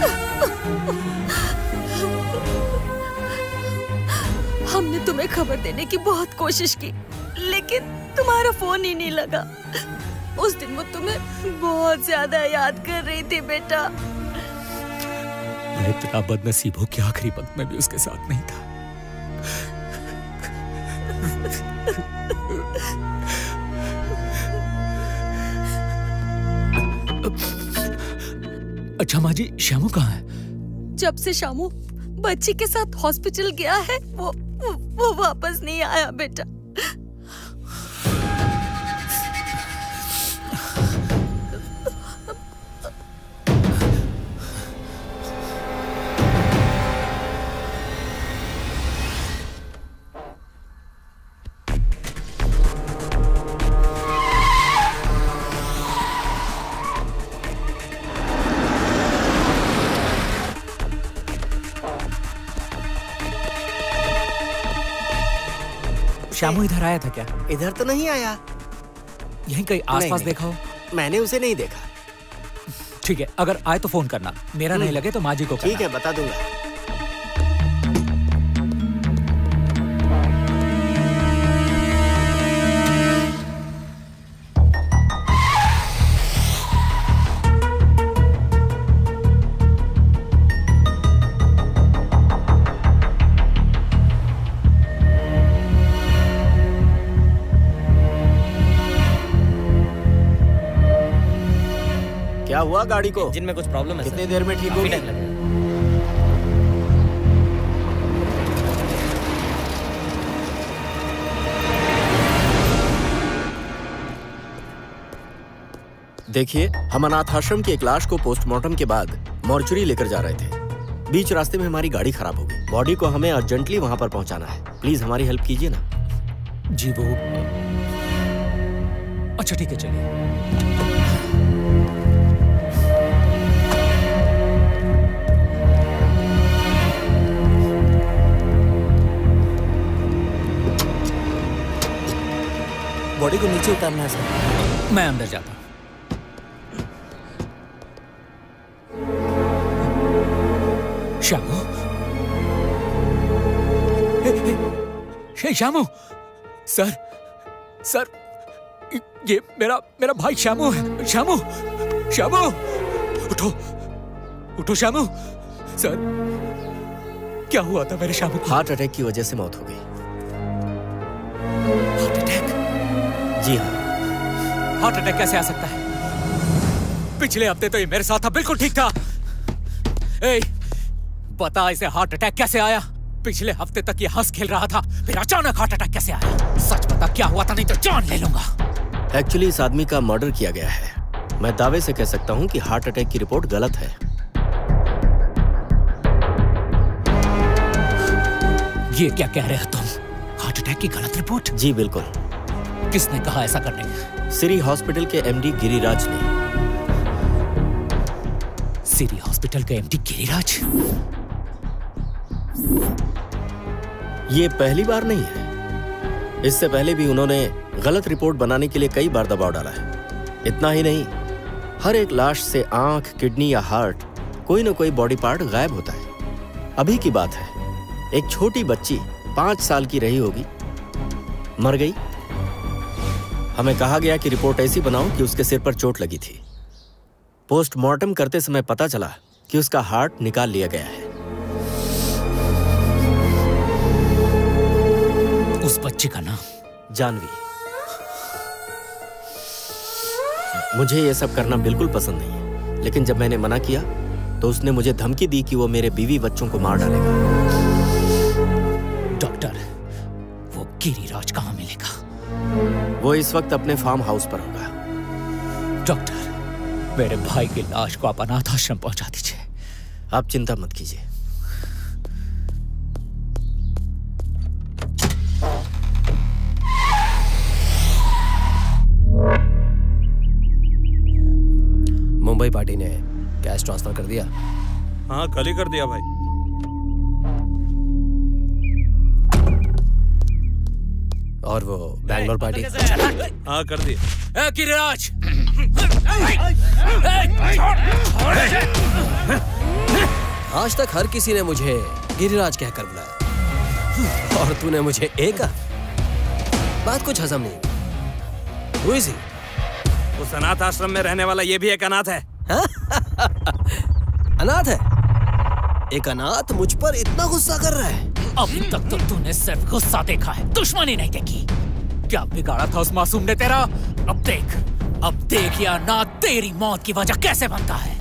हमने तुम्हें खबर देने की बहुत कोशिश की, लेकिन तुम्हारा फोन ही नहीं लगा। उस दिन वो तुम्हें बहुत ज्यादा याद कर रही थी बेटा। मैं इतना बदनसीब हूँ कि आखिरी वक्त में भी उसके साथ नहीं था। अच्छा माँ जी, श्यामू कहाँ है? जब से शामू बच्ची के साथ हॉस्पिटल गया है, वो वापस नहीं आया बेटा। श्यामू इधर आया था क्या? इधर तो नहीं आया। यहीं कहीं आसपास देखा हो? मैंने उसे नहीं देखा। ठीक है, अगर आए तो फोन करना। मेरा नहीं लगे तो माँ जी को करना। ठीक है, बता दूंगा। क्या हुआ गाड़ी को? इंजन में कुछ प्रॉब्लम है। कितनी देर में ठीक होगी? देखिए, हम अनाथ आश्रम की एक लाश को पोस्टमार्टम के बाद मॉर्चरी लेकर जा रहे थे। बीच रास्ते में हमारी गाड़ी खराब हो गई। बॉडी को हमें अर्जेंटली वहां पर पहुंचाना है। प्लीज हमारी हेल्प कीजिए ना। जी वो अच्छा ठीक है चलिए। बॉडी को नीचे उतारना है सर। मैं अंदर जाता हूँ। श्यामू, श्यामू, सर, सर, ये मेरा भाई श्यामू है। श्यामू, श्यामू, उठो, उठो श्यामू। सर, क्या हुआ था मेरे श्यामू को? हार्ट अटैक की वजह से मौत हो गई। Heart attack? जी हाँ। हार्ट अटैक कैसे आ सकता है? पिछले हफ्ते तो ये मेरे साथ था, बिल्कुल ठीक था। ए, बता इसे हार्ट अटैक कैसे आया? पिछले हफ्ते तक ये हंस खेल रहा था, फिर अचानक हार्ट अटैक कैसे आया? सच बता क्या हुआ था, नहीं तो जान ले लूंगा। एक्चुअली इस आदमी का मर्डर किया गया है। मैं दावे से कह सकता हूँ कि हार्ट अटैक की रिपोर्ट गलत है। ये क्या कह रहे हो तुम? हार्ट अटैक की गलत रिपोर्ट? जी बिल्कुल। किसने कहा ऐसा करने का? सिरी हॉस्पिटल के एमडी गिरिराज ने। सिरी हॉस्पिटल के एमडी गिरिराज? ये पहली बार नहीं है। इससे पहले भी उन्होंने गलत रिपोर्ट बनाने के लिए कई बार दबाव डाला है। इतना ही नहीं, हर एक लाश से आंख, किडनी या हार्ट, कोई ना कोई बॉडी पार्ट गायब होता है। अभी की बात है, एक छोटी बच्ची 5 साल की रही होगी, मर गई। हमें कहा गया कि रिपोर्ट ऐसी बनाओ कि उसके सिर पर चोट लगी थी। पोस्टमार्टम करते समय पता चला कि उसका हार्ट निकाल लिया गया है। उस बच्ची का नाम? जानवी। मुझे ये सब करना बिल्कुल पसंद नहीं है, लेकिन जब मैंने मना किया तो उसने मुझे धमकी दी कि वो मेरे बीवी बच्चों को मार डालेगा। डॉक्टर, वो गिरिराज कहाँ मिलेगा? वो इस वक्त अपने फार्म हाउस पर होगा। डॉक्टर, मेरे भाई की लाश को आप अनाथ आश्रम पहुंचा दीजिए। आप चिंता मत कीजिए। मुंबई पार्टी ने कैश ट्रांसफर कर दिया? हाँ, कल ही कर दिया भाई। और वो बैंगलोर पार्टी? हाँ, कर दिया। गिरिराज! आज तक हर किसी ने मुझे गिरिराज कहकर बुलाया, और तूने मुझे एक? बात कुछ हजम नहीं हुई। सी उस अनाथ आश्रम में रहने वाला ये भी एक अनाथ है। अनाथ है? एक अनाथ मुझ पर इतना गुस्सा कर रहा है? अभी तक तो तूने सिर्फ गुस्सा देखा है, दुश्मनी नहीं देखी। क्या बिगाड़ा था उस मासूम ने तेरा? अब देख या ना, तेरी मौत की वजह कैसे बनता है।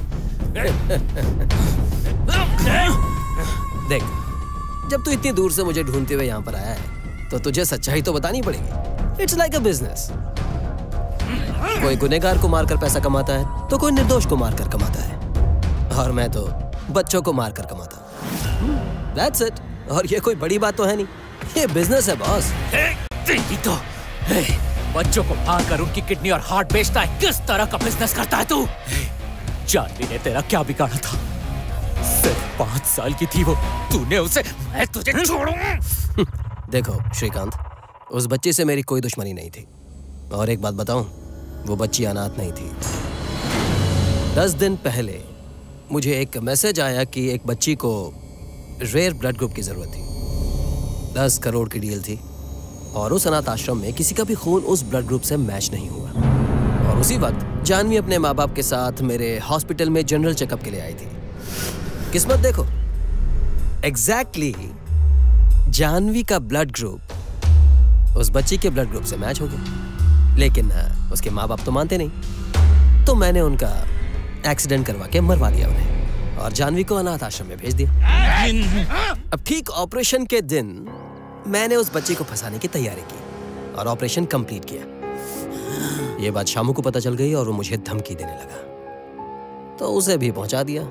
देख, जब तू इतनी दूर से मुझे ढूंढते हुए यहाँ पर आया है, तो तुझे सच्चाई तो बतानी पड़ेगी। It's like a business. कोई गुनहगार को मारकर पैसा कमाता है, तो कोई निर्दोष को मारकर कमाता है, और मैं तो बच्चों को मारकर कमाता हूँ। That's it। और ये कोई बड़ी बात तो है नहीं, ये बिजनेस है बॉस। तो बच्चों को मारकर उनकी किडनी और हार्ट बेचता है, किस तरह का बिजनेस करता है तू? जानवी ने तेरा क्या बिगाड़ा था? सिर्फ 5 साल की थी वो, तूने उसे, मैं तुझे छोड़ूंगा। देखो श्रीकांत, उस बच्ची से मेरी कोई दुश्मनी नहीं थी, और एक बात बताऊं, वो बच्ची अनाथ नहीं थी। 10 दिन पहले मुझे एक मैसेज आया कि एक बच्ची को रेयर ब्लड ग्रुप की जरूरत थी। 10 करोड़ की डील थी, और उस अनाथ आश्रम में किसी का भी खून उस ब्लड ग्रुप से मैच नहीं हुआ। और उसी वक्त जानवी अपने माँ बाप के साथ मेरे हॉस्पिटल में जनरल चेकअप के लिए आई थी। किस्मत देखो, एग्जैक्टली जानवी का ब्लड ग्रुप उस बच्ची के ब्लड ग्रुप से मैच हो गया, लेकिन उसके माँ बाप तो मानते नहीं, तो मैंने उनका एक्सीडेंट करवा के मरवा दिया उन्हें, और जानवी को अनाथ आश्रम में भेज दिया। अब ठीक ऑपरेशन के दिन मैंने उस बच्ची को फंसाने की तैयारी की, और ऑपरेशन कंप्लीट किया। ये बात शामू को पता चल गई, और वो मुझे धमकी देने लगा, तो उसे भी पहुंचा दिया।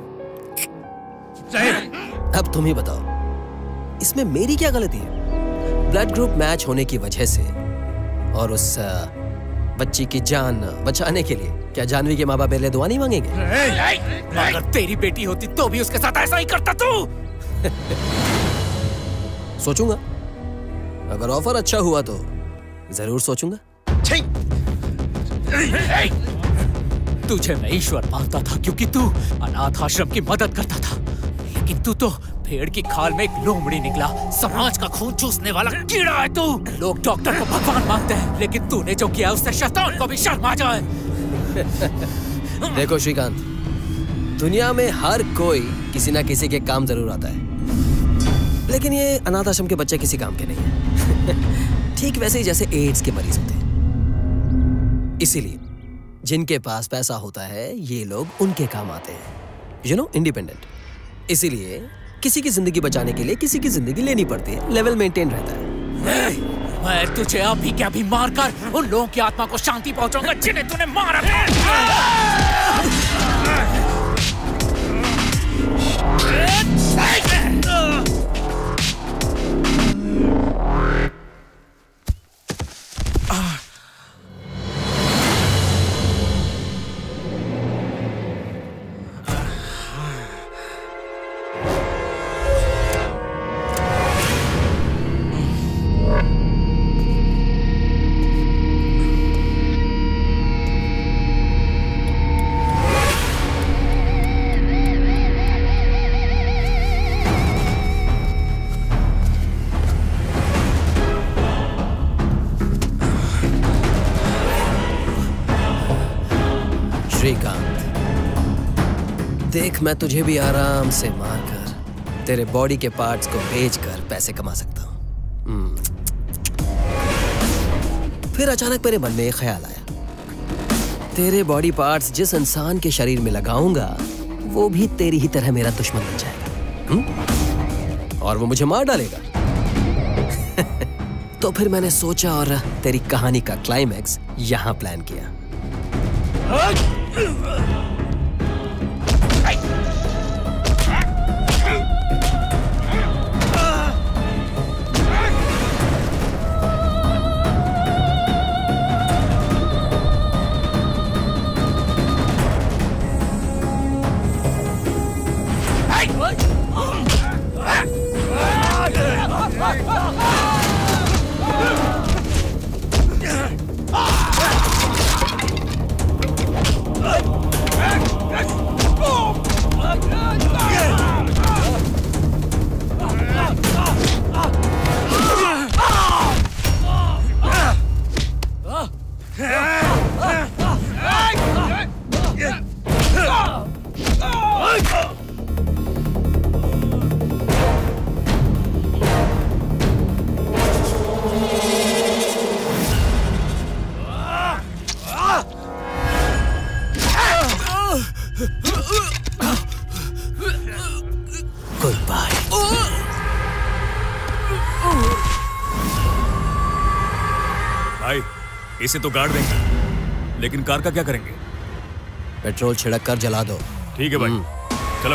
अब तुम ही बताओ, इसमें मेरी क्या गलती है? ब्लड ग्रुप मैच होने की वजह से और उस बच्ची की जान बचाने के लिए क्या जानवी के माँ बाप मेरे लिए दुआ नहीं मांगेंगे? अगर तेरी बेटी होती तो भी उसके साथ ऐसा ही करता तू। सोचूंगा, अगर ऑफर अच्छा हुआ तो जरूर सोचूंगा। तुझे मैं ईश्वर मानता था क्योंकि तू अनाथ आश्रम की मदद करता था, लेकिन तू तो भेड़ की खाल में एक लोमड़ी निकला। समाज का खून चूसने वाला कीड़ा है तू। लोग डॉक्टर को भगवान मानते हैं, लेकिन तूने जो किया उससे शैतान को भी शर्म आ जाए। देखो श्रीकांत, दुनिया में हर कोई किसी ना किसी के काम जरूर आता है, लेकिन ये अनाथ आश्रम के बच्चे किसी काम के नहीं है। ठीक वैसे ही जैसे एड्स के मरीज होते हैं। इसीलिए जिनके पास पैसा होता है ये लोग उनके काम आते हैं। You know, independent. इसीलिए किसी की जिंदगी बचाने के लिए किसी की जिंदगी लेनी पड़ती है, लेवल मेंटेन रहता है। मैं तुझे अभी के अभी मारकर उन लोगों की आत्मा को शांति पहुंचाऊंगा जिन्हें तूने मारा था। देख, मैं तुझे भी आराम से मारकर तेरे बॉडी के पार्ट्स को बेचकर पैसे कमा सकता हूँ। फिर अचानक मेरे मन में एक ख्याल आया, तेरे बॉडी पार्ट्स जिस इंसान के शरीर में लगाऊंगा वो भी तेरी ही तरह मेरा दुश्मन बन जाएगा और वो मुझे मार डालेगा। तो फिर मैंने सोचा और तेरी कहानी का क्लाइमैक्स यहां प्लान किया। इसे तो गाड़ देंगे, लेकिन कार का क्या करेंगे? पेट्रोल छिड़क कर जला दो। ठीक है भाई, चलो।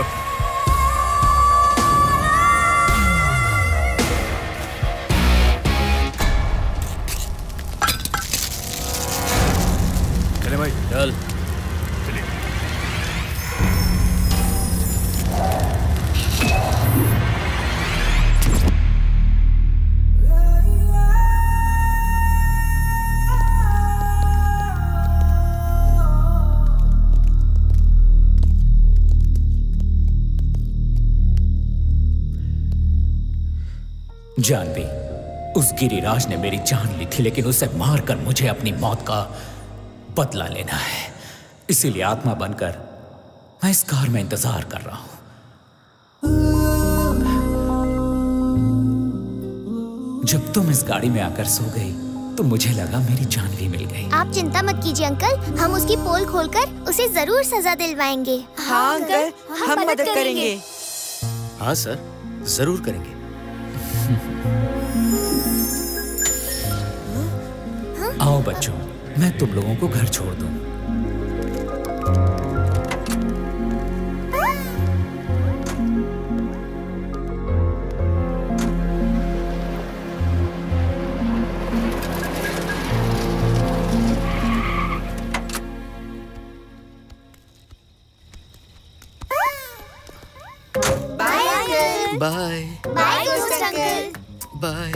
चले भाई, चल। जानवी, उस गिरिराज ने मेरी जान ली थी, लेकिन उसे मारकर मुझे अपनी मौत का बदला लेना है। इसीलिए आत्मा बनकर मैं इस कार में इंतजार कर रहा हूं। जब तुम इस गाड़ी में आकर सो गई तो मुझे लगा मेरी जानवी मिल गई। आप चिंता मत कीजिए अंकल, हम उसकी पोल खोलकर उसे जरूर सजा दिलवाएंगे। हाँ अंकल, हम मदद करेंगे। हाँ सर, जरूर करेंगे। आओ बच्चों, मैं तुम लोगों को घर छोड़ दूं। Uncle. Bye. Bye ghost uncle. Bye.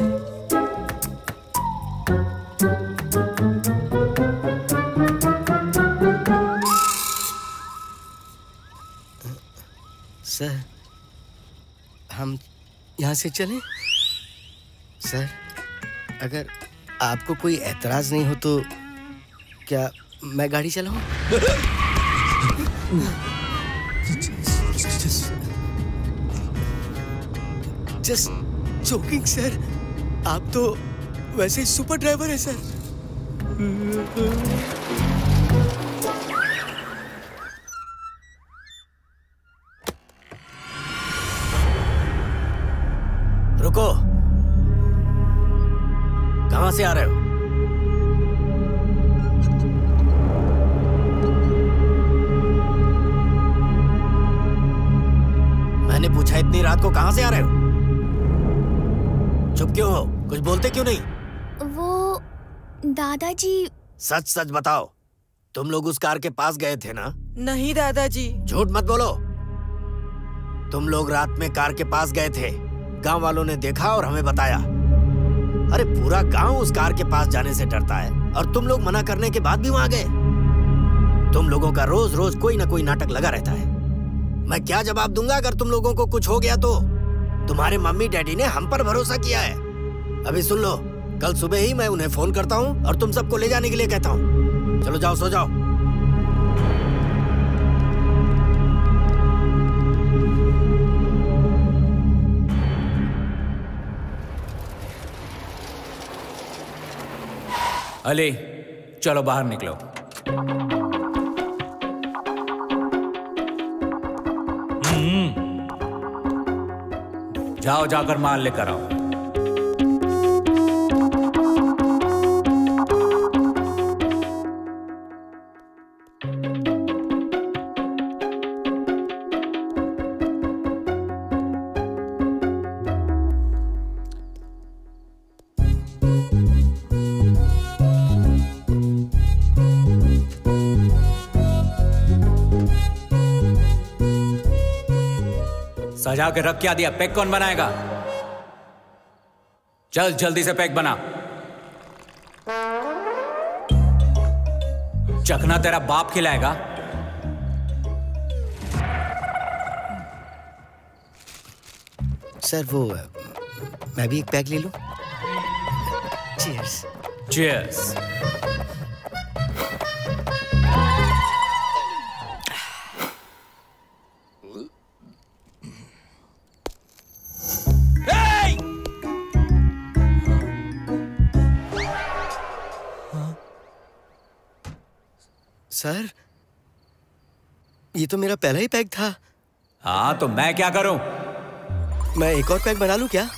Sir, हम यहाँ से चलें? सर, अगर आपको कोई एतराज नहीं हो तो क्या मैं गाड़ी चलाऊं? जस्ट जोकिंग सर, आप तो वैसे सुपर ड्राइवर है सर। रुको, कहां से आ रहे हो? मैंने पूछा इतनी रात को कहां से आ रहे हो? चुप क्यों हो? कुछ बोलते क्यों नहीं? वो दादाजी। सच सच बताओ, तुम लोग उस कार के पास गए थे ना? नहीं दादाजी। झूठ मत बोलो। तुम लोग रात में कार के पास गए थे, गांव वालों ने देखा और हमें बताया। अरे पूरा गांव उस कार के पास जाने से डरता है और तुम लोग मना करने के बाद भी वहां गए। तुम लोगों का रोज रोज कोई ना कोई नाटक लगा रहता है। मैं क्या जवाब दूंगा अगर तुम लोगों को कुछ हो गया तो? तुम्हारे मम्मी डैडी ने हम पर भरोसा किया है। अभी सुन लो, कल सुबह ही मैं उन्हें फोन करता हूँ और तुम सबको ले जाने के लिए कहता हूँ। चलो जाओ, सो जाओ। अली, चलो बाहर निकलो। जाओ, जाकर माल लेकर आओ। सजा के रख क्या दिया? पैक कौन बनाएगा? चल जल्दी से पैक बना। चखना तेरा बाप खिलाएगा। सर वो मैं भी एक पैक ले लूं? चीयर्स। चीयर्स। सर, ये तो मेरा पहला ही पैक था। हाँ, तो मैं क्या करूं? मैं एक और पैक बना लूं क्या?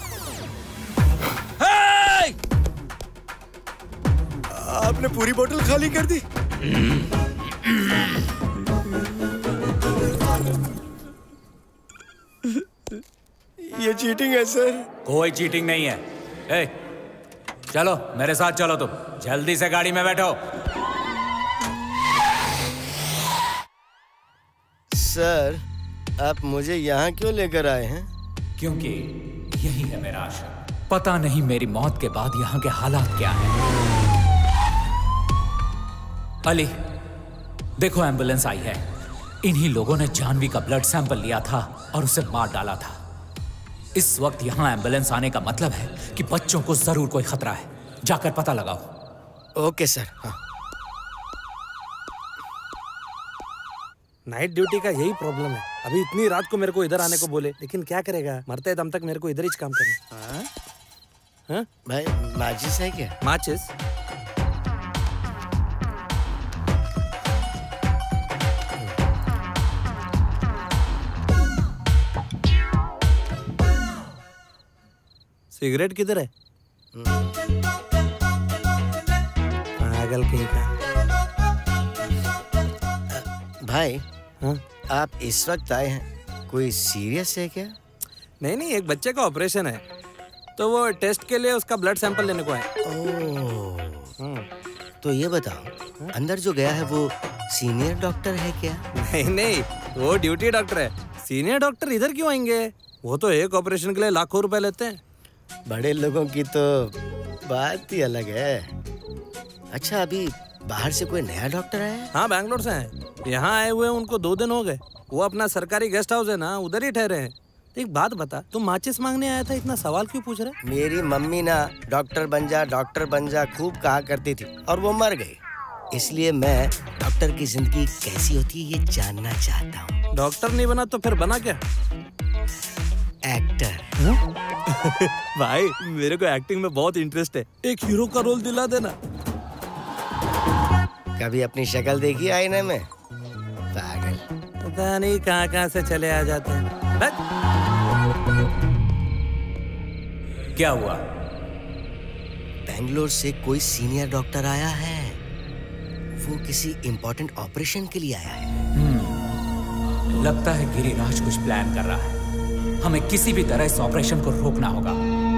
आपने पूरी बोतल खाली कर दी। ये चीटिंग है सर। कोई चीटिंग नहीं है। ए, चलो मेरे साथ चलो, तुम जल्दी से गाड़ी में बैठो। सर, आप मुझे यहाँ क्यों लेकर आए हैं? क्योंकि यही है मेरा आश्रम। पता नहीं मेरी मौत के बाद यहाँ के हालात क्या हैं। अली, देखो एम्बुलेंस आई है। इन्हीं लोगों ने जानवी का ब्लड सैंपल लिया था और उसे मार डाला था। इस वक्त यहाँ एम्बुलेंस आने का मतलब है कि बच्चों को जरूर कोई खतरा है। जाकर पता लगाओ। Okay sir. हाँ। नाइट ड्यूटी का यही प्रॉब्लम है। अभी इतनी रात को मेरे को इधर आने को बोले, लेकिन क्या करेगा, मरते दम तक मेरे को इधर ही काम करना। हाँ? भाई माचिस है क्या? माचिस? सिगरेट किधर है? पागल कहीं का। भाई, हाँ? आप इस वक्त आए हैं, कोई सीरियस है क्या? नहीं नहीं, एक बच्चे का ऑपरेशन है, तो वो टेस्ट के लिए उसका ब्लड सैंपल लेने को आए। ओह, तो ये बताओ, अंदर जो गया है वो सीनियर डॉक्टर है क्या? नहीं नहीं, वो ड्यूटी डॉक्टर है। सीनियर डॉक्टर इधर क्यों आएंगे? वो तो एक ऑपरेशन के लिए लाखों रुपए लेते हैं। बड़े लोगों की तो बात ही अलग है। अच्छा, अभी बाहर से कोई नया डॉक्टर आया है? हाँ, बैंगलोर से हैं। यहाँ आए हुए उनको 2 दिन हो गए। वो अपना सरकारी गेस्ट हाउस है ना, उधर ही ठहरे हैं। एक बात बता, तुम माचिस मांगने आया था, इतना सवाल क्यों पूछ रहे? मेरी मम्मी ना डॉक्टर बन जा खूब कहा करती थी और वो मर गई। इसलिए मैं डॉक्टर की जिंदगी कैसी होती है ये जानना चाहता हूँ। डॉक्टर नहीं बना तो फिर बना क्या? एक्टर। भाई, मेरे को एक्टिंग में बहुत इंटरेस्ट है। एक हीरो का रोल दिला देना। कभी अपनी शक्ल देखी आईने में? पागल। पता नहीं कहाँ से चले आ जाते हैं। क्या हुआ? बेंगलोर से कोई सीनियर डॉक्टर आया है। वो किसी इम्पोर्टेंट ऑपरेशन के लिए आया है। लगता है गिरिराज कुछ प्लान कर रहा है। हमें किसी भी तरह इस ऑपरेशन को रोकना होगा।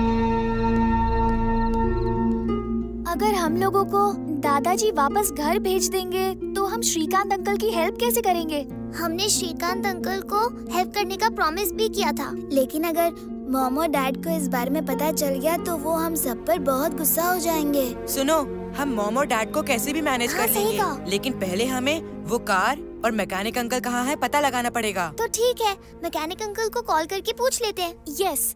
अगर हम लोगों को दादाजी वापस घर भेज देंगे तो हम श्रीकांत अंकल की हेल्प कैसे करेंगे? हमने श्रीकांत अंकल को हेल्प करने का प्रॉमिस भी किया था। लेकिन अगर मॉम और डैड को इस बारे में पता चल गया तो वो हम सब पर बहुत गुस्सा हो जाएंगे। सुनो, हम मॉम और डैड को कैसे भी मैनेज कर लेंगे, लेकिन पहले हमें वो कार और मैकेनिक अंकल कहाँ है पता लगाना पड़ेगा। तो ठीक है, मैकेनिक अंकल को कॉल करके पूछ लेते हैं। यस।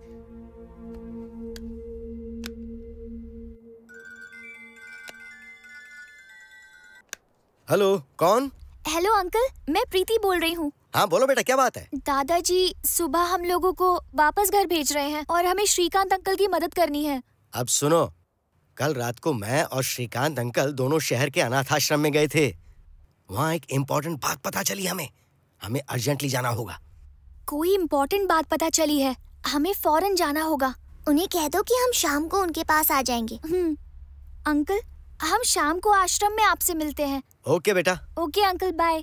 हेलो, कौन? हेलो अंकल, मैं प्रीति बोल रही हूँ। हाँ बोलो बेटा, क्या बात है? दादाजी सुबह हम लोगों को वापस घर भेज रहे हैं और हमें श्रीकांत अंकल की मदद करनी है। अब सुनो, कल रात को मैं और श्रीकांत अंकल दोनों शहर के अनाथ आश्रम में गए थे। वहाँ एक इम्पोर्टेंट बात पता चली हमें अर्जेंटली जाना होगा। कोई इम्पोर्टेंट बात पता चली है? हमें फौरन जाना होगा। उन्हें कह दो कि हम शाम को उनके पास आ जाएंगे। अंकल, हम शाम को आश्रम में आपसे मिलते हैं। ओके बेटा। Okay uncle, bye.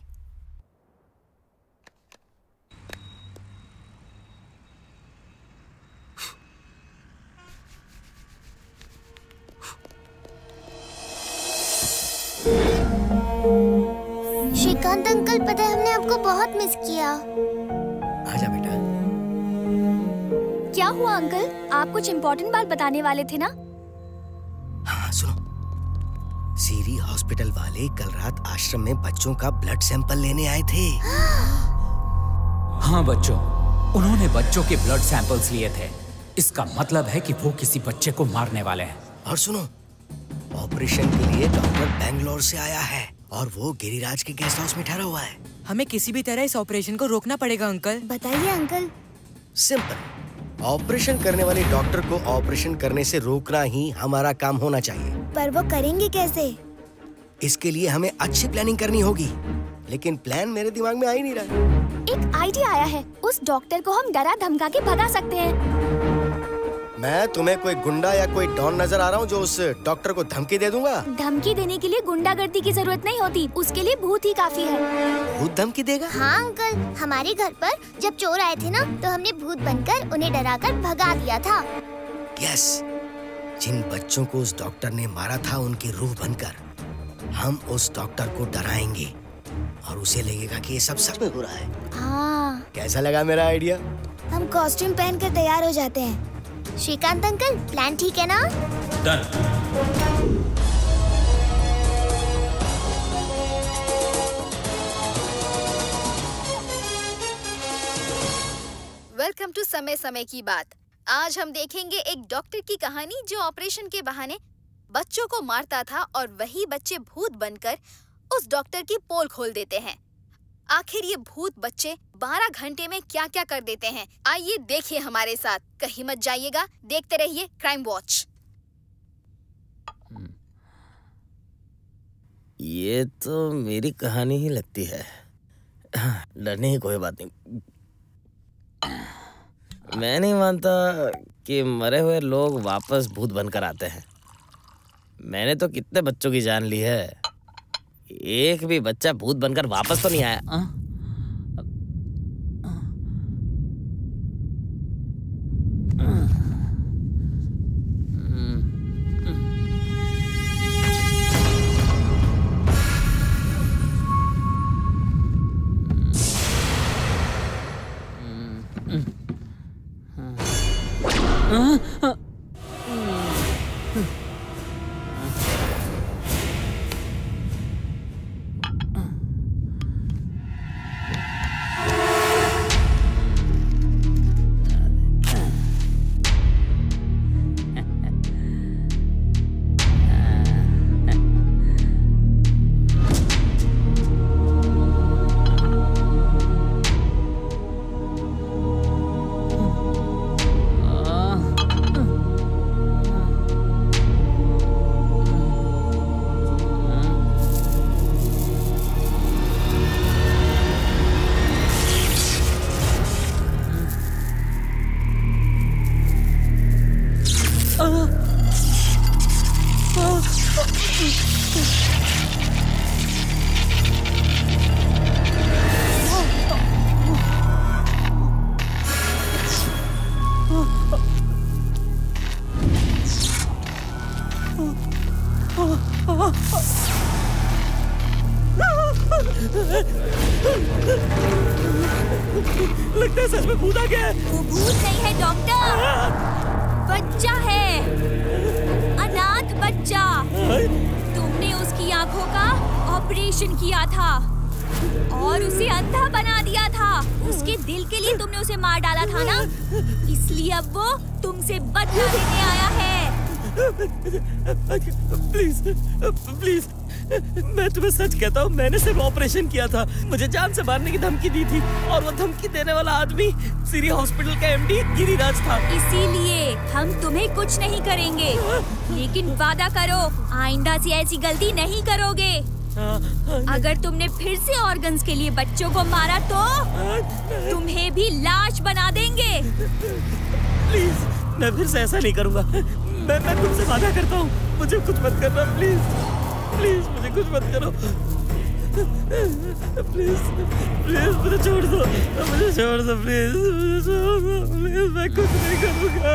Srikant uncle, पता है हमने आपको बहुत मिस किया। आजा बेटा। क्या हुआ अंकल? आप कुछ इम्पोर्टेंट बात बताने वाले थे ना? हाँ सुनो, सीरी हॉस्पिटल वाले कल रात आश्रम में बच्चों का ब्लड सैंपल लेने आए थे। हाँ बच्चों, उन्होंने बच्चों के ब्लड सैंपल्स लिए थे। इसका मतलब है कि वो किसी बच्चे को मारने वाले हैं। और सुनो, ऑपरेशन के लिए डॉक्टर बेंगलोर से आया है और वो गिरिराज के गेस्ट हाउस में ठहरा हुआ है। हमें किसी भी तरह इस ऑपरेशन को रोकना पड़ेगा अंकल। बताइए अंकल। सिंपल, ऑपरेशन करने वाले डॉक्टर को ऑपरेशन करने से रोकना ही हमारा काम होना चाहिए। पर वो करेंगे कैसे? इसके लिए हमें अच्छी प्लानिंग करनी होगी, लेकिन प्लान मेरे दिमाग में आ ही नहीं रहा। एक आइडिया आया है। उस डॉक्टर को हम डरा धमका के भगा सकते हैं। मैं तुम्हें कोई गुंडा या कोई डॉन नजर आ रहा हूँ जो उस डॉक्टर को धमकी दे दूंगा? धमकी देने के लिए गुंडागर्दी की जरूरत नहीं होती, उसके लिए भूत ही काफी है। भूत धमकी देगा? हाँ अंकल, हमारे घर पर जब चोर आए थे ना, तो हमने भूत बनकर उन्हें डराकर भगा दिया था। यस, जिन बच्चों को उस डॉक्टर ने मारा था उनकी रूह बनकर हम उस डॉक्टर को डराएंगे और उसे लगेगा कि ये सब सच में हो रहा है। हाँ। कैसा लगा मेरा आइडिया? हम कॉस्ट्यूम पहनकर तैयार हो जाते हैं। श्रीकांत अंकल, प्लान ठीक है ना? डन। वेलकम टू समय समय की बात। आज हम देखेंगे एक डॉक्टर की कहानी जो ऑपरेशन के बहाने बच्चों को मारता था और वही बच्चे भूत बनकर उस डॉक्टर की पोल खोल देते हैं। आखिर ये भूत बच्चे 12 घंटे में क्या क्या कर देते हैं, आइए देखिए हमारे साथ। कहीं मत जाइएगा, देखते रहिए क्राइम वॉच। ये तो मेरी कहानी ही लगती है। डरने की कोई बात नहीं। मैं नहीं मानता कि मरे हुए लोग वापस भूत बनकर आते हैं। मैंने तो कितने बच्चों की जान ली है, एक भी बच्चा भूत बनकर वापस तो नहीं आया। लगता है सच में भूत आ गया है। वो भूत नहीं है डॉक्टर, बच्चा है, अनाथ बच्चा। तुमने उसकी आंखों का ऑपरेशन किया था और उसे अंधा बना दिया था। उसके दिल के लिए तुमने उसे मार डाला था ना, इसलिए अब वो तुमसे बदला लेने आया है। प्लीज प्लीज, मैं तुम्हें सच कहता हूँ, मैंने सिर्फ ऑपरेशन किया था। मुझे जान से मारने की धमकी दी थी और वो धमकी देने वाला आदमी सिरी हॉस्पिटल का एमडी गिरिराज था। इसीलिए हम तुम्हें कुछ नहीं करेंगे, लेकिन वादा करो आइंदा से ऐसी गलती नहीं करोगे। अगर तुमने फिर से ऑर्गन्स के लिए बच्चों को मारा तो तुम्हें भी लाश बना देंगे। प्लीज, मैं फिर से ऐसा नहीं करूँगा। मैं तुमसे वादा करता हूँ, मुझे कुछ मत करना प्लीज। प्लीज मुझे कुछ मत करो। प्लीज प्लीज मुझे छोड़ दो, मुझे छोड़ दो प्लीज, मुझे छोड़ दो प्लीज, मैं कुछ नहीं करूँगा।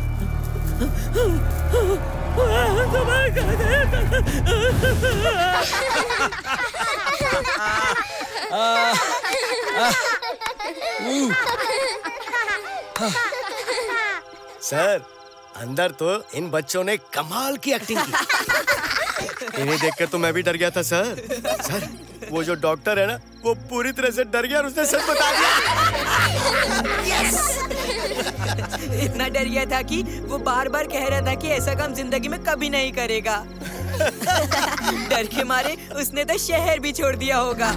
सर, अंदर तो इन बच्चों ने कमाल की एक्टिंग की। इन्हें देखकर तो मैं भी डर गया था सर। सर, वो जो डॉक्टर है ना, वो पूरी तरह से डर गया और उसने सच बता दिया। यस! इतना डर गया था कि वो बार बार कह रहा था कि ऐसा काम जिंदगी में कभी नहीं करेगा। डर के मारे उसने तो शहर भी छोड़ दिया होगा।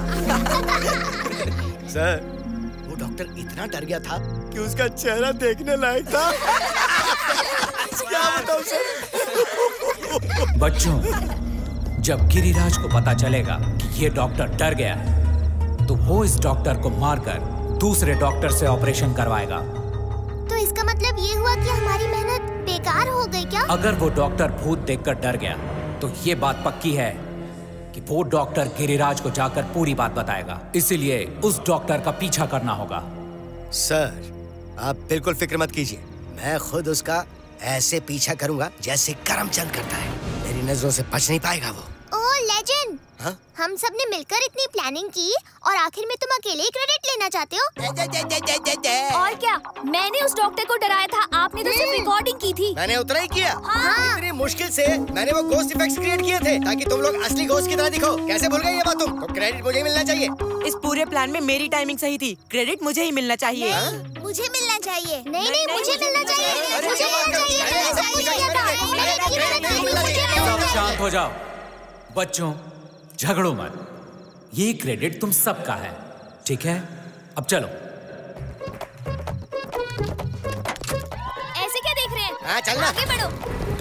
सर, वो डॉक्टर इतना डर गया था कि उसका चेहरा देखने लायक था। क्या बताऊं सर? बच्चों, जब गिरिराज को पता चलेगा कि ये डॉक्टर डर गया है, तो वो इस डॉक्टर को मारकर दूसरे डॉक्टर से ऑपरेशन करवाएगा। तो इसका मतलब ये हुआ कि हमारी मेहनत बेकार हो गई क्या? अगर वो डॉक्टर भूत देखकर डर गया, तो ये बात पक्की है कि वो डॉक्टर गिरिराज को जाकर पूरी बात बताएगा। इसीलिए उस डॉक्टर का पीछा करना होगा। सर, आप बिल्कुल फिक्र मत कीजिए, मैं खुद उसका ऐसे पीछा करूंगा जैसे करमचंद करता है। मेरी नजरों से बच नहीं पाएगा वो। ओह लेजेंड, हम सब ने मिलकर इतनी प्लानिंग की और आखिर में तुम अकेले ही क्रेडिट लेना चाहते हो? और क्या, मैंने उस डॉक्टर को डराया था, आपने तो सिर्फ रिकॉर्डिंग की थी। मैंने उतना ही किया। हाँ। इतनी मुश्किल से मैंने वो घोस्ट इफेक्ट्स क्रिएट किए थे ताकि तुम लोग असली घोस्ट की तरह दिखो। कैसे भूल गए ये बात तुम? तो क्रेडिट मुझे ही मिलना चाहिए। इस पूरे प्लान में मेरी टाइमिंग सही थी, क्रेडिट मुझे ही मिलना चाहिए। मुझे मिलना चाहिए। नहीं नहीं, मुझे मिलना चाहिए। सब शांत हो जाओ। बच्चों, झगड़ो मत। ये क्रेडिट तुम सबका है, ठीक है? अब चलो। ऐसे क्या देख रहे हैं? हाँ, चलना। आगे बढ़ो।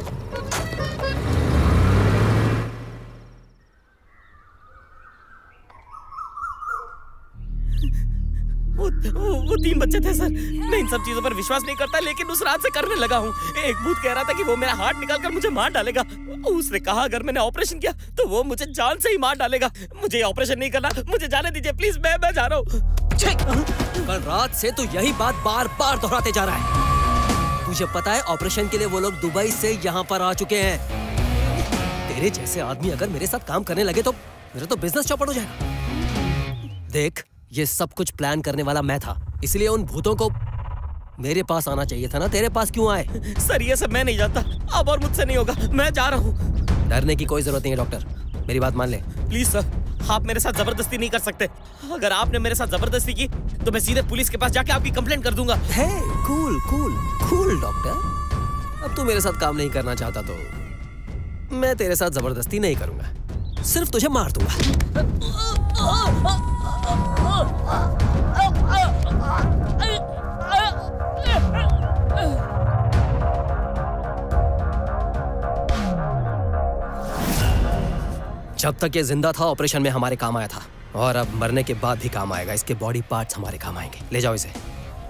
वो 3 बच्चे थे सर। मैं इन सब चीजों पर विश्वास नहीं करता, लेकिन उस रात से करने लगा हूँ। एक भूत कह रहा था कि वो मेरा हार्ट निकालकर मुझे मार डालेगा। उसने कहा अगर मैंने ऑपरेशन किया तो वो मुझे जान से ही मार डालेगा। मुझे ऑपरेशन नहीं करना, मुझे जाने दीजिए प्लीज। मैं जा रहा हूँ। कल रात से तू यही बात बार बार दोहराते जा रहा है। तुझे पता है ऑपरेशन के लिए वो लोग दुबई से यहाँ पर आ चुके हैं। तेरे जैसे आदमी अगर मेरे साथ काम करने लगे तो मेरा तो बिजनेस चौपट हो जाएगा। देख, ये सब कुछ प्लान करने वाला मैं था, इसलिए उन भूतों को मेरे पास आना चाहिए था ना, तेरे पास क्यों आए? सर ये सब मैं नहीं जानता, अब और मुझसे नहीं होगा, मैं जा रहा हूँ। डरने की कोई जरूरत नहीं है डॉक्टर, मेरी बात मान ले। प्लीज सर, आप मेरे साथ जबरदस्ती नहीं कर सकते। अगर आपने मेरे साथ जबरदस्ती की तो मैं सीधे पुलिस के पास जाके आपकी कंप्लेंट कर दूंगा। Hey cool cool cool doctor, अब तू मेरे साथ काम नहीं करना चाहता तो मैं तेरे साथ जबरदस्ती नहीं करूंगा, सिर्फ तुझे मार दूंगा। जब तक ये जिंदा था ऑपरेशन में हमारे काम आया था, और अब मरने के बाद भी काम आएगा। इसके बॉडी पार्ट्स हमारे काम आएंगे। ले जाओ इसे।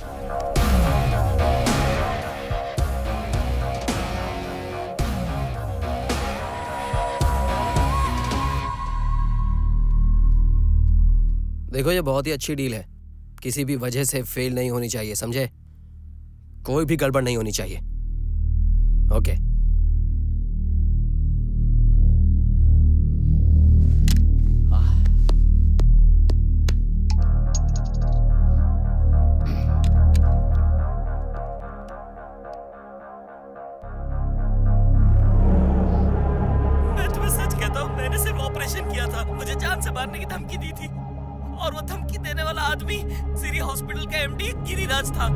देखो ये बहुत ही अच्छी डील है, किसी भी वजह से फेल नहीं होनी चाहिए, समझे? कोई भी गड़बड़ नहीं होनी चाहिए। ओके मारने की धमकी दी थी, और वो धमकी देने वाला आदमी सिरी हॉस्पिटल का एमडी गिरिराज था।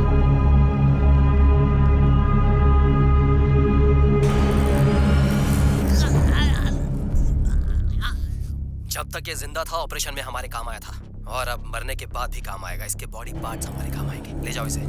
जब तक ये जिंदा था ऑपरेशन में हमारे काम आया था, और अब मरने के बाद भी काम आएगा। इसके बॉडी पार्ट्स हमारे काम आएंगे। ले जाओ इसे।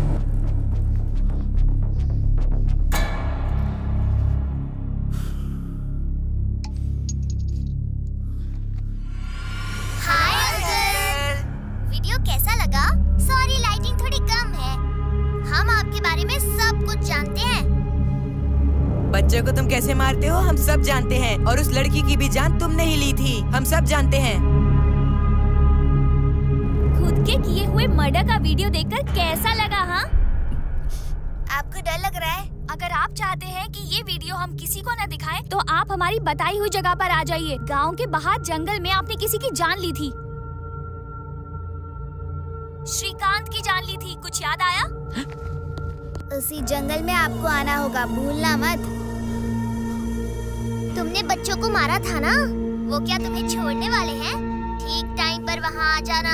कैसा लगा? सॉरी लाइटिंग थोड़ी कम है। हम आपके बारे में सब कुछ जानते हैं। बच्चों को तुम कैसे मारते हो हम सब जानते हैं, और उस लड़की की भी जान तुमने ही ली थी, हम सब जानते हैं। खुद के किए हुए मर्डर का वीडियो देखकर कैसा लगा? हाँ, आपको डर लग रहा है? अगर आप चाहते हैं कि ये वीडियो हम किसी को न दिखाएं, तो आप हमारी बताई हुई जगह पर आ जाइए। गाँव के बाहर जंगल में आपने किसी की जान ली थी, श्रीकांत की जान ली थी। कुछ याद आया? उसी जंगल में आपको आना होगा, भूलना मत। तुमने बच्चों को मारा था ना, वो क्या तुम्हें छोड़ने वाले हैं? ठीक टाइम पर वहाँ आ जाना।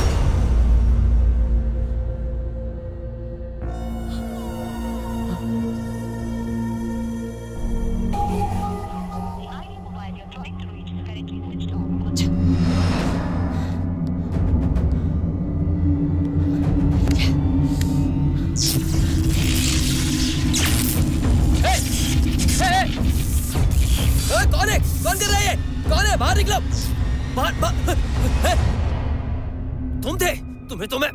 कौन कर रहा है? कौन है? बाहर निकलो। बाहर तुम थे? तुम्हें तो मैं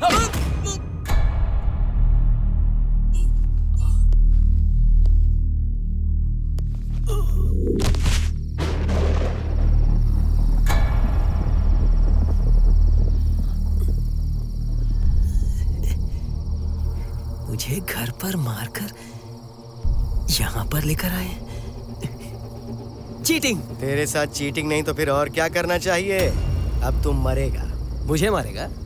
मुझे घर पर मारकर यहाँ पर लेकर आए। चीटिंग। तेरे साथ चीटिंग नहीं तो फिर और क्या करना चाहिए? अब तुम मरेगा। मुझे मारेगा?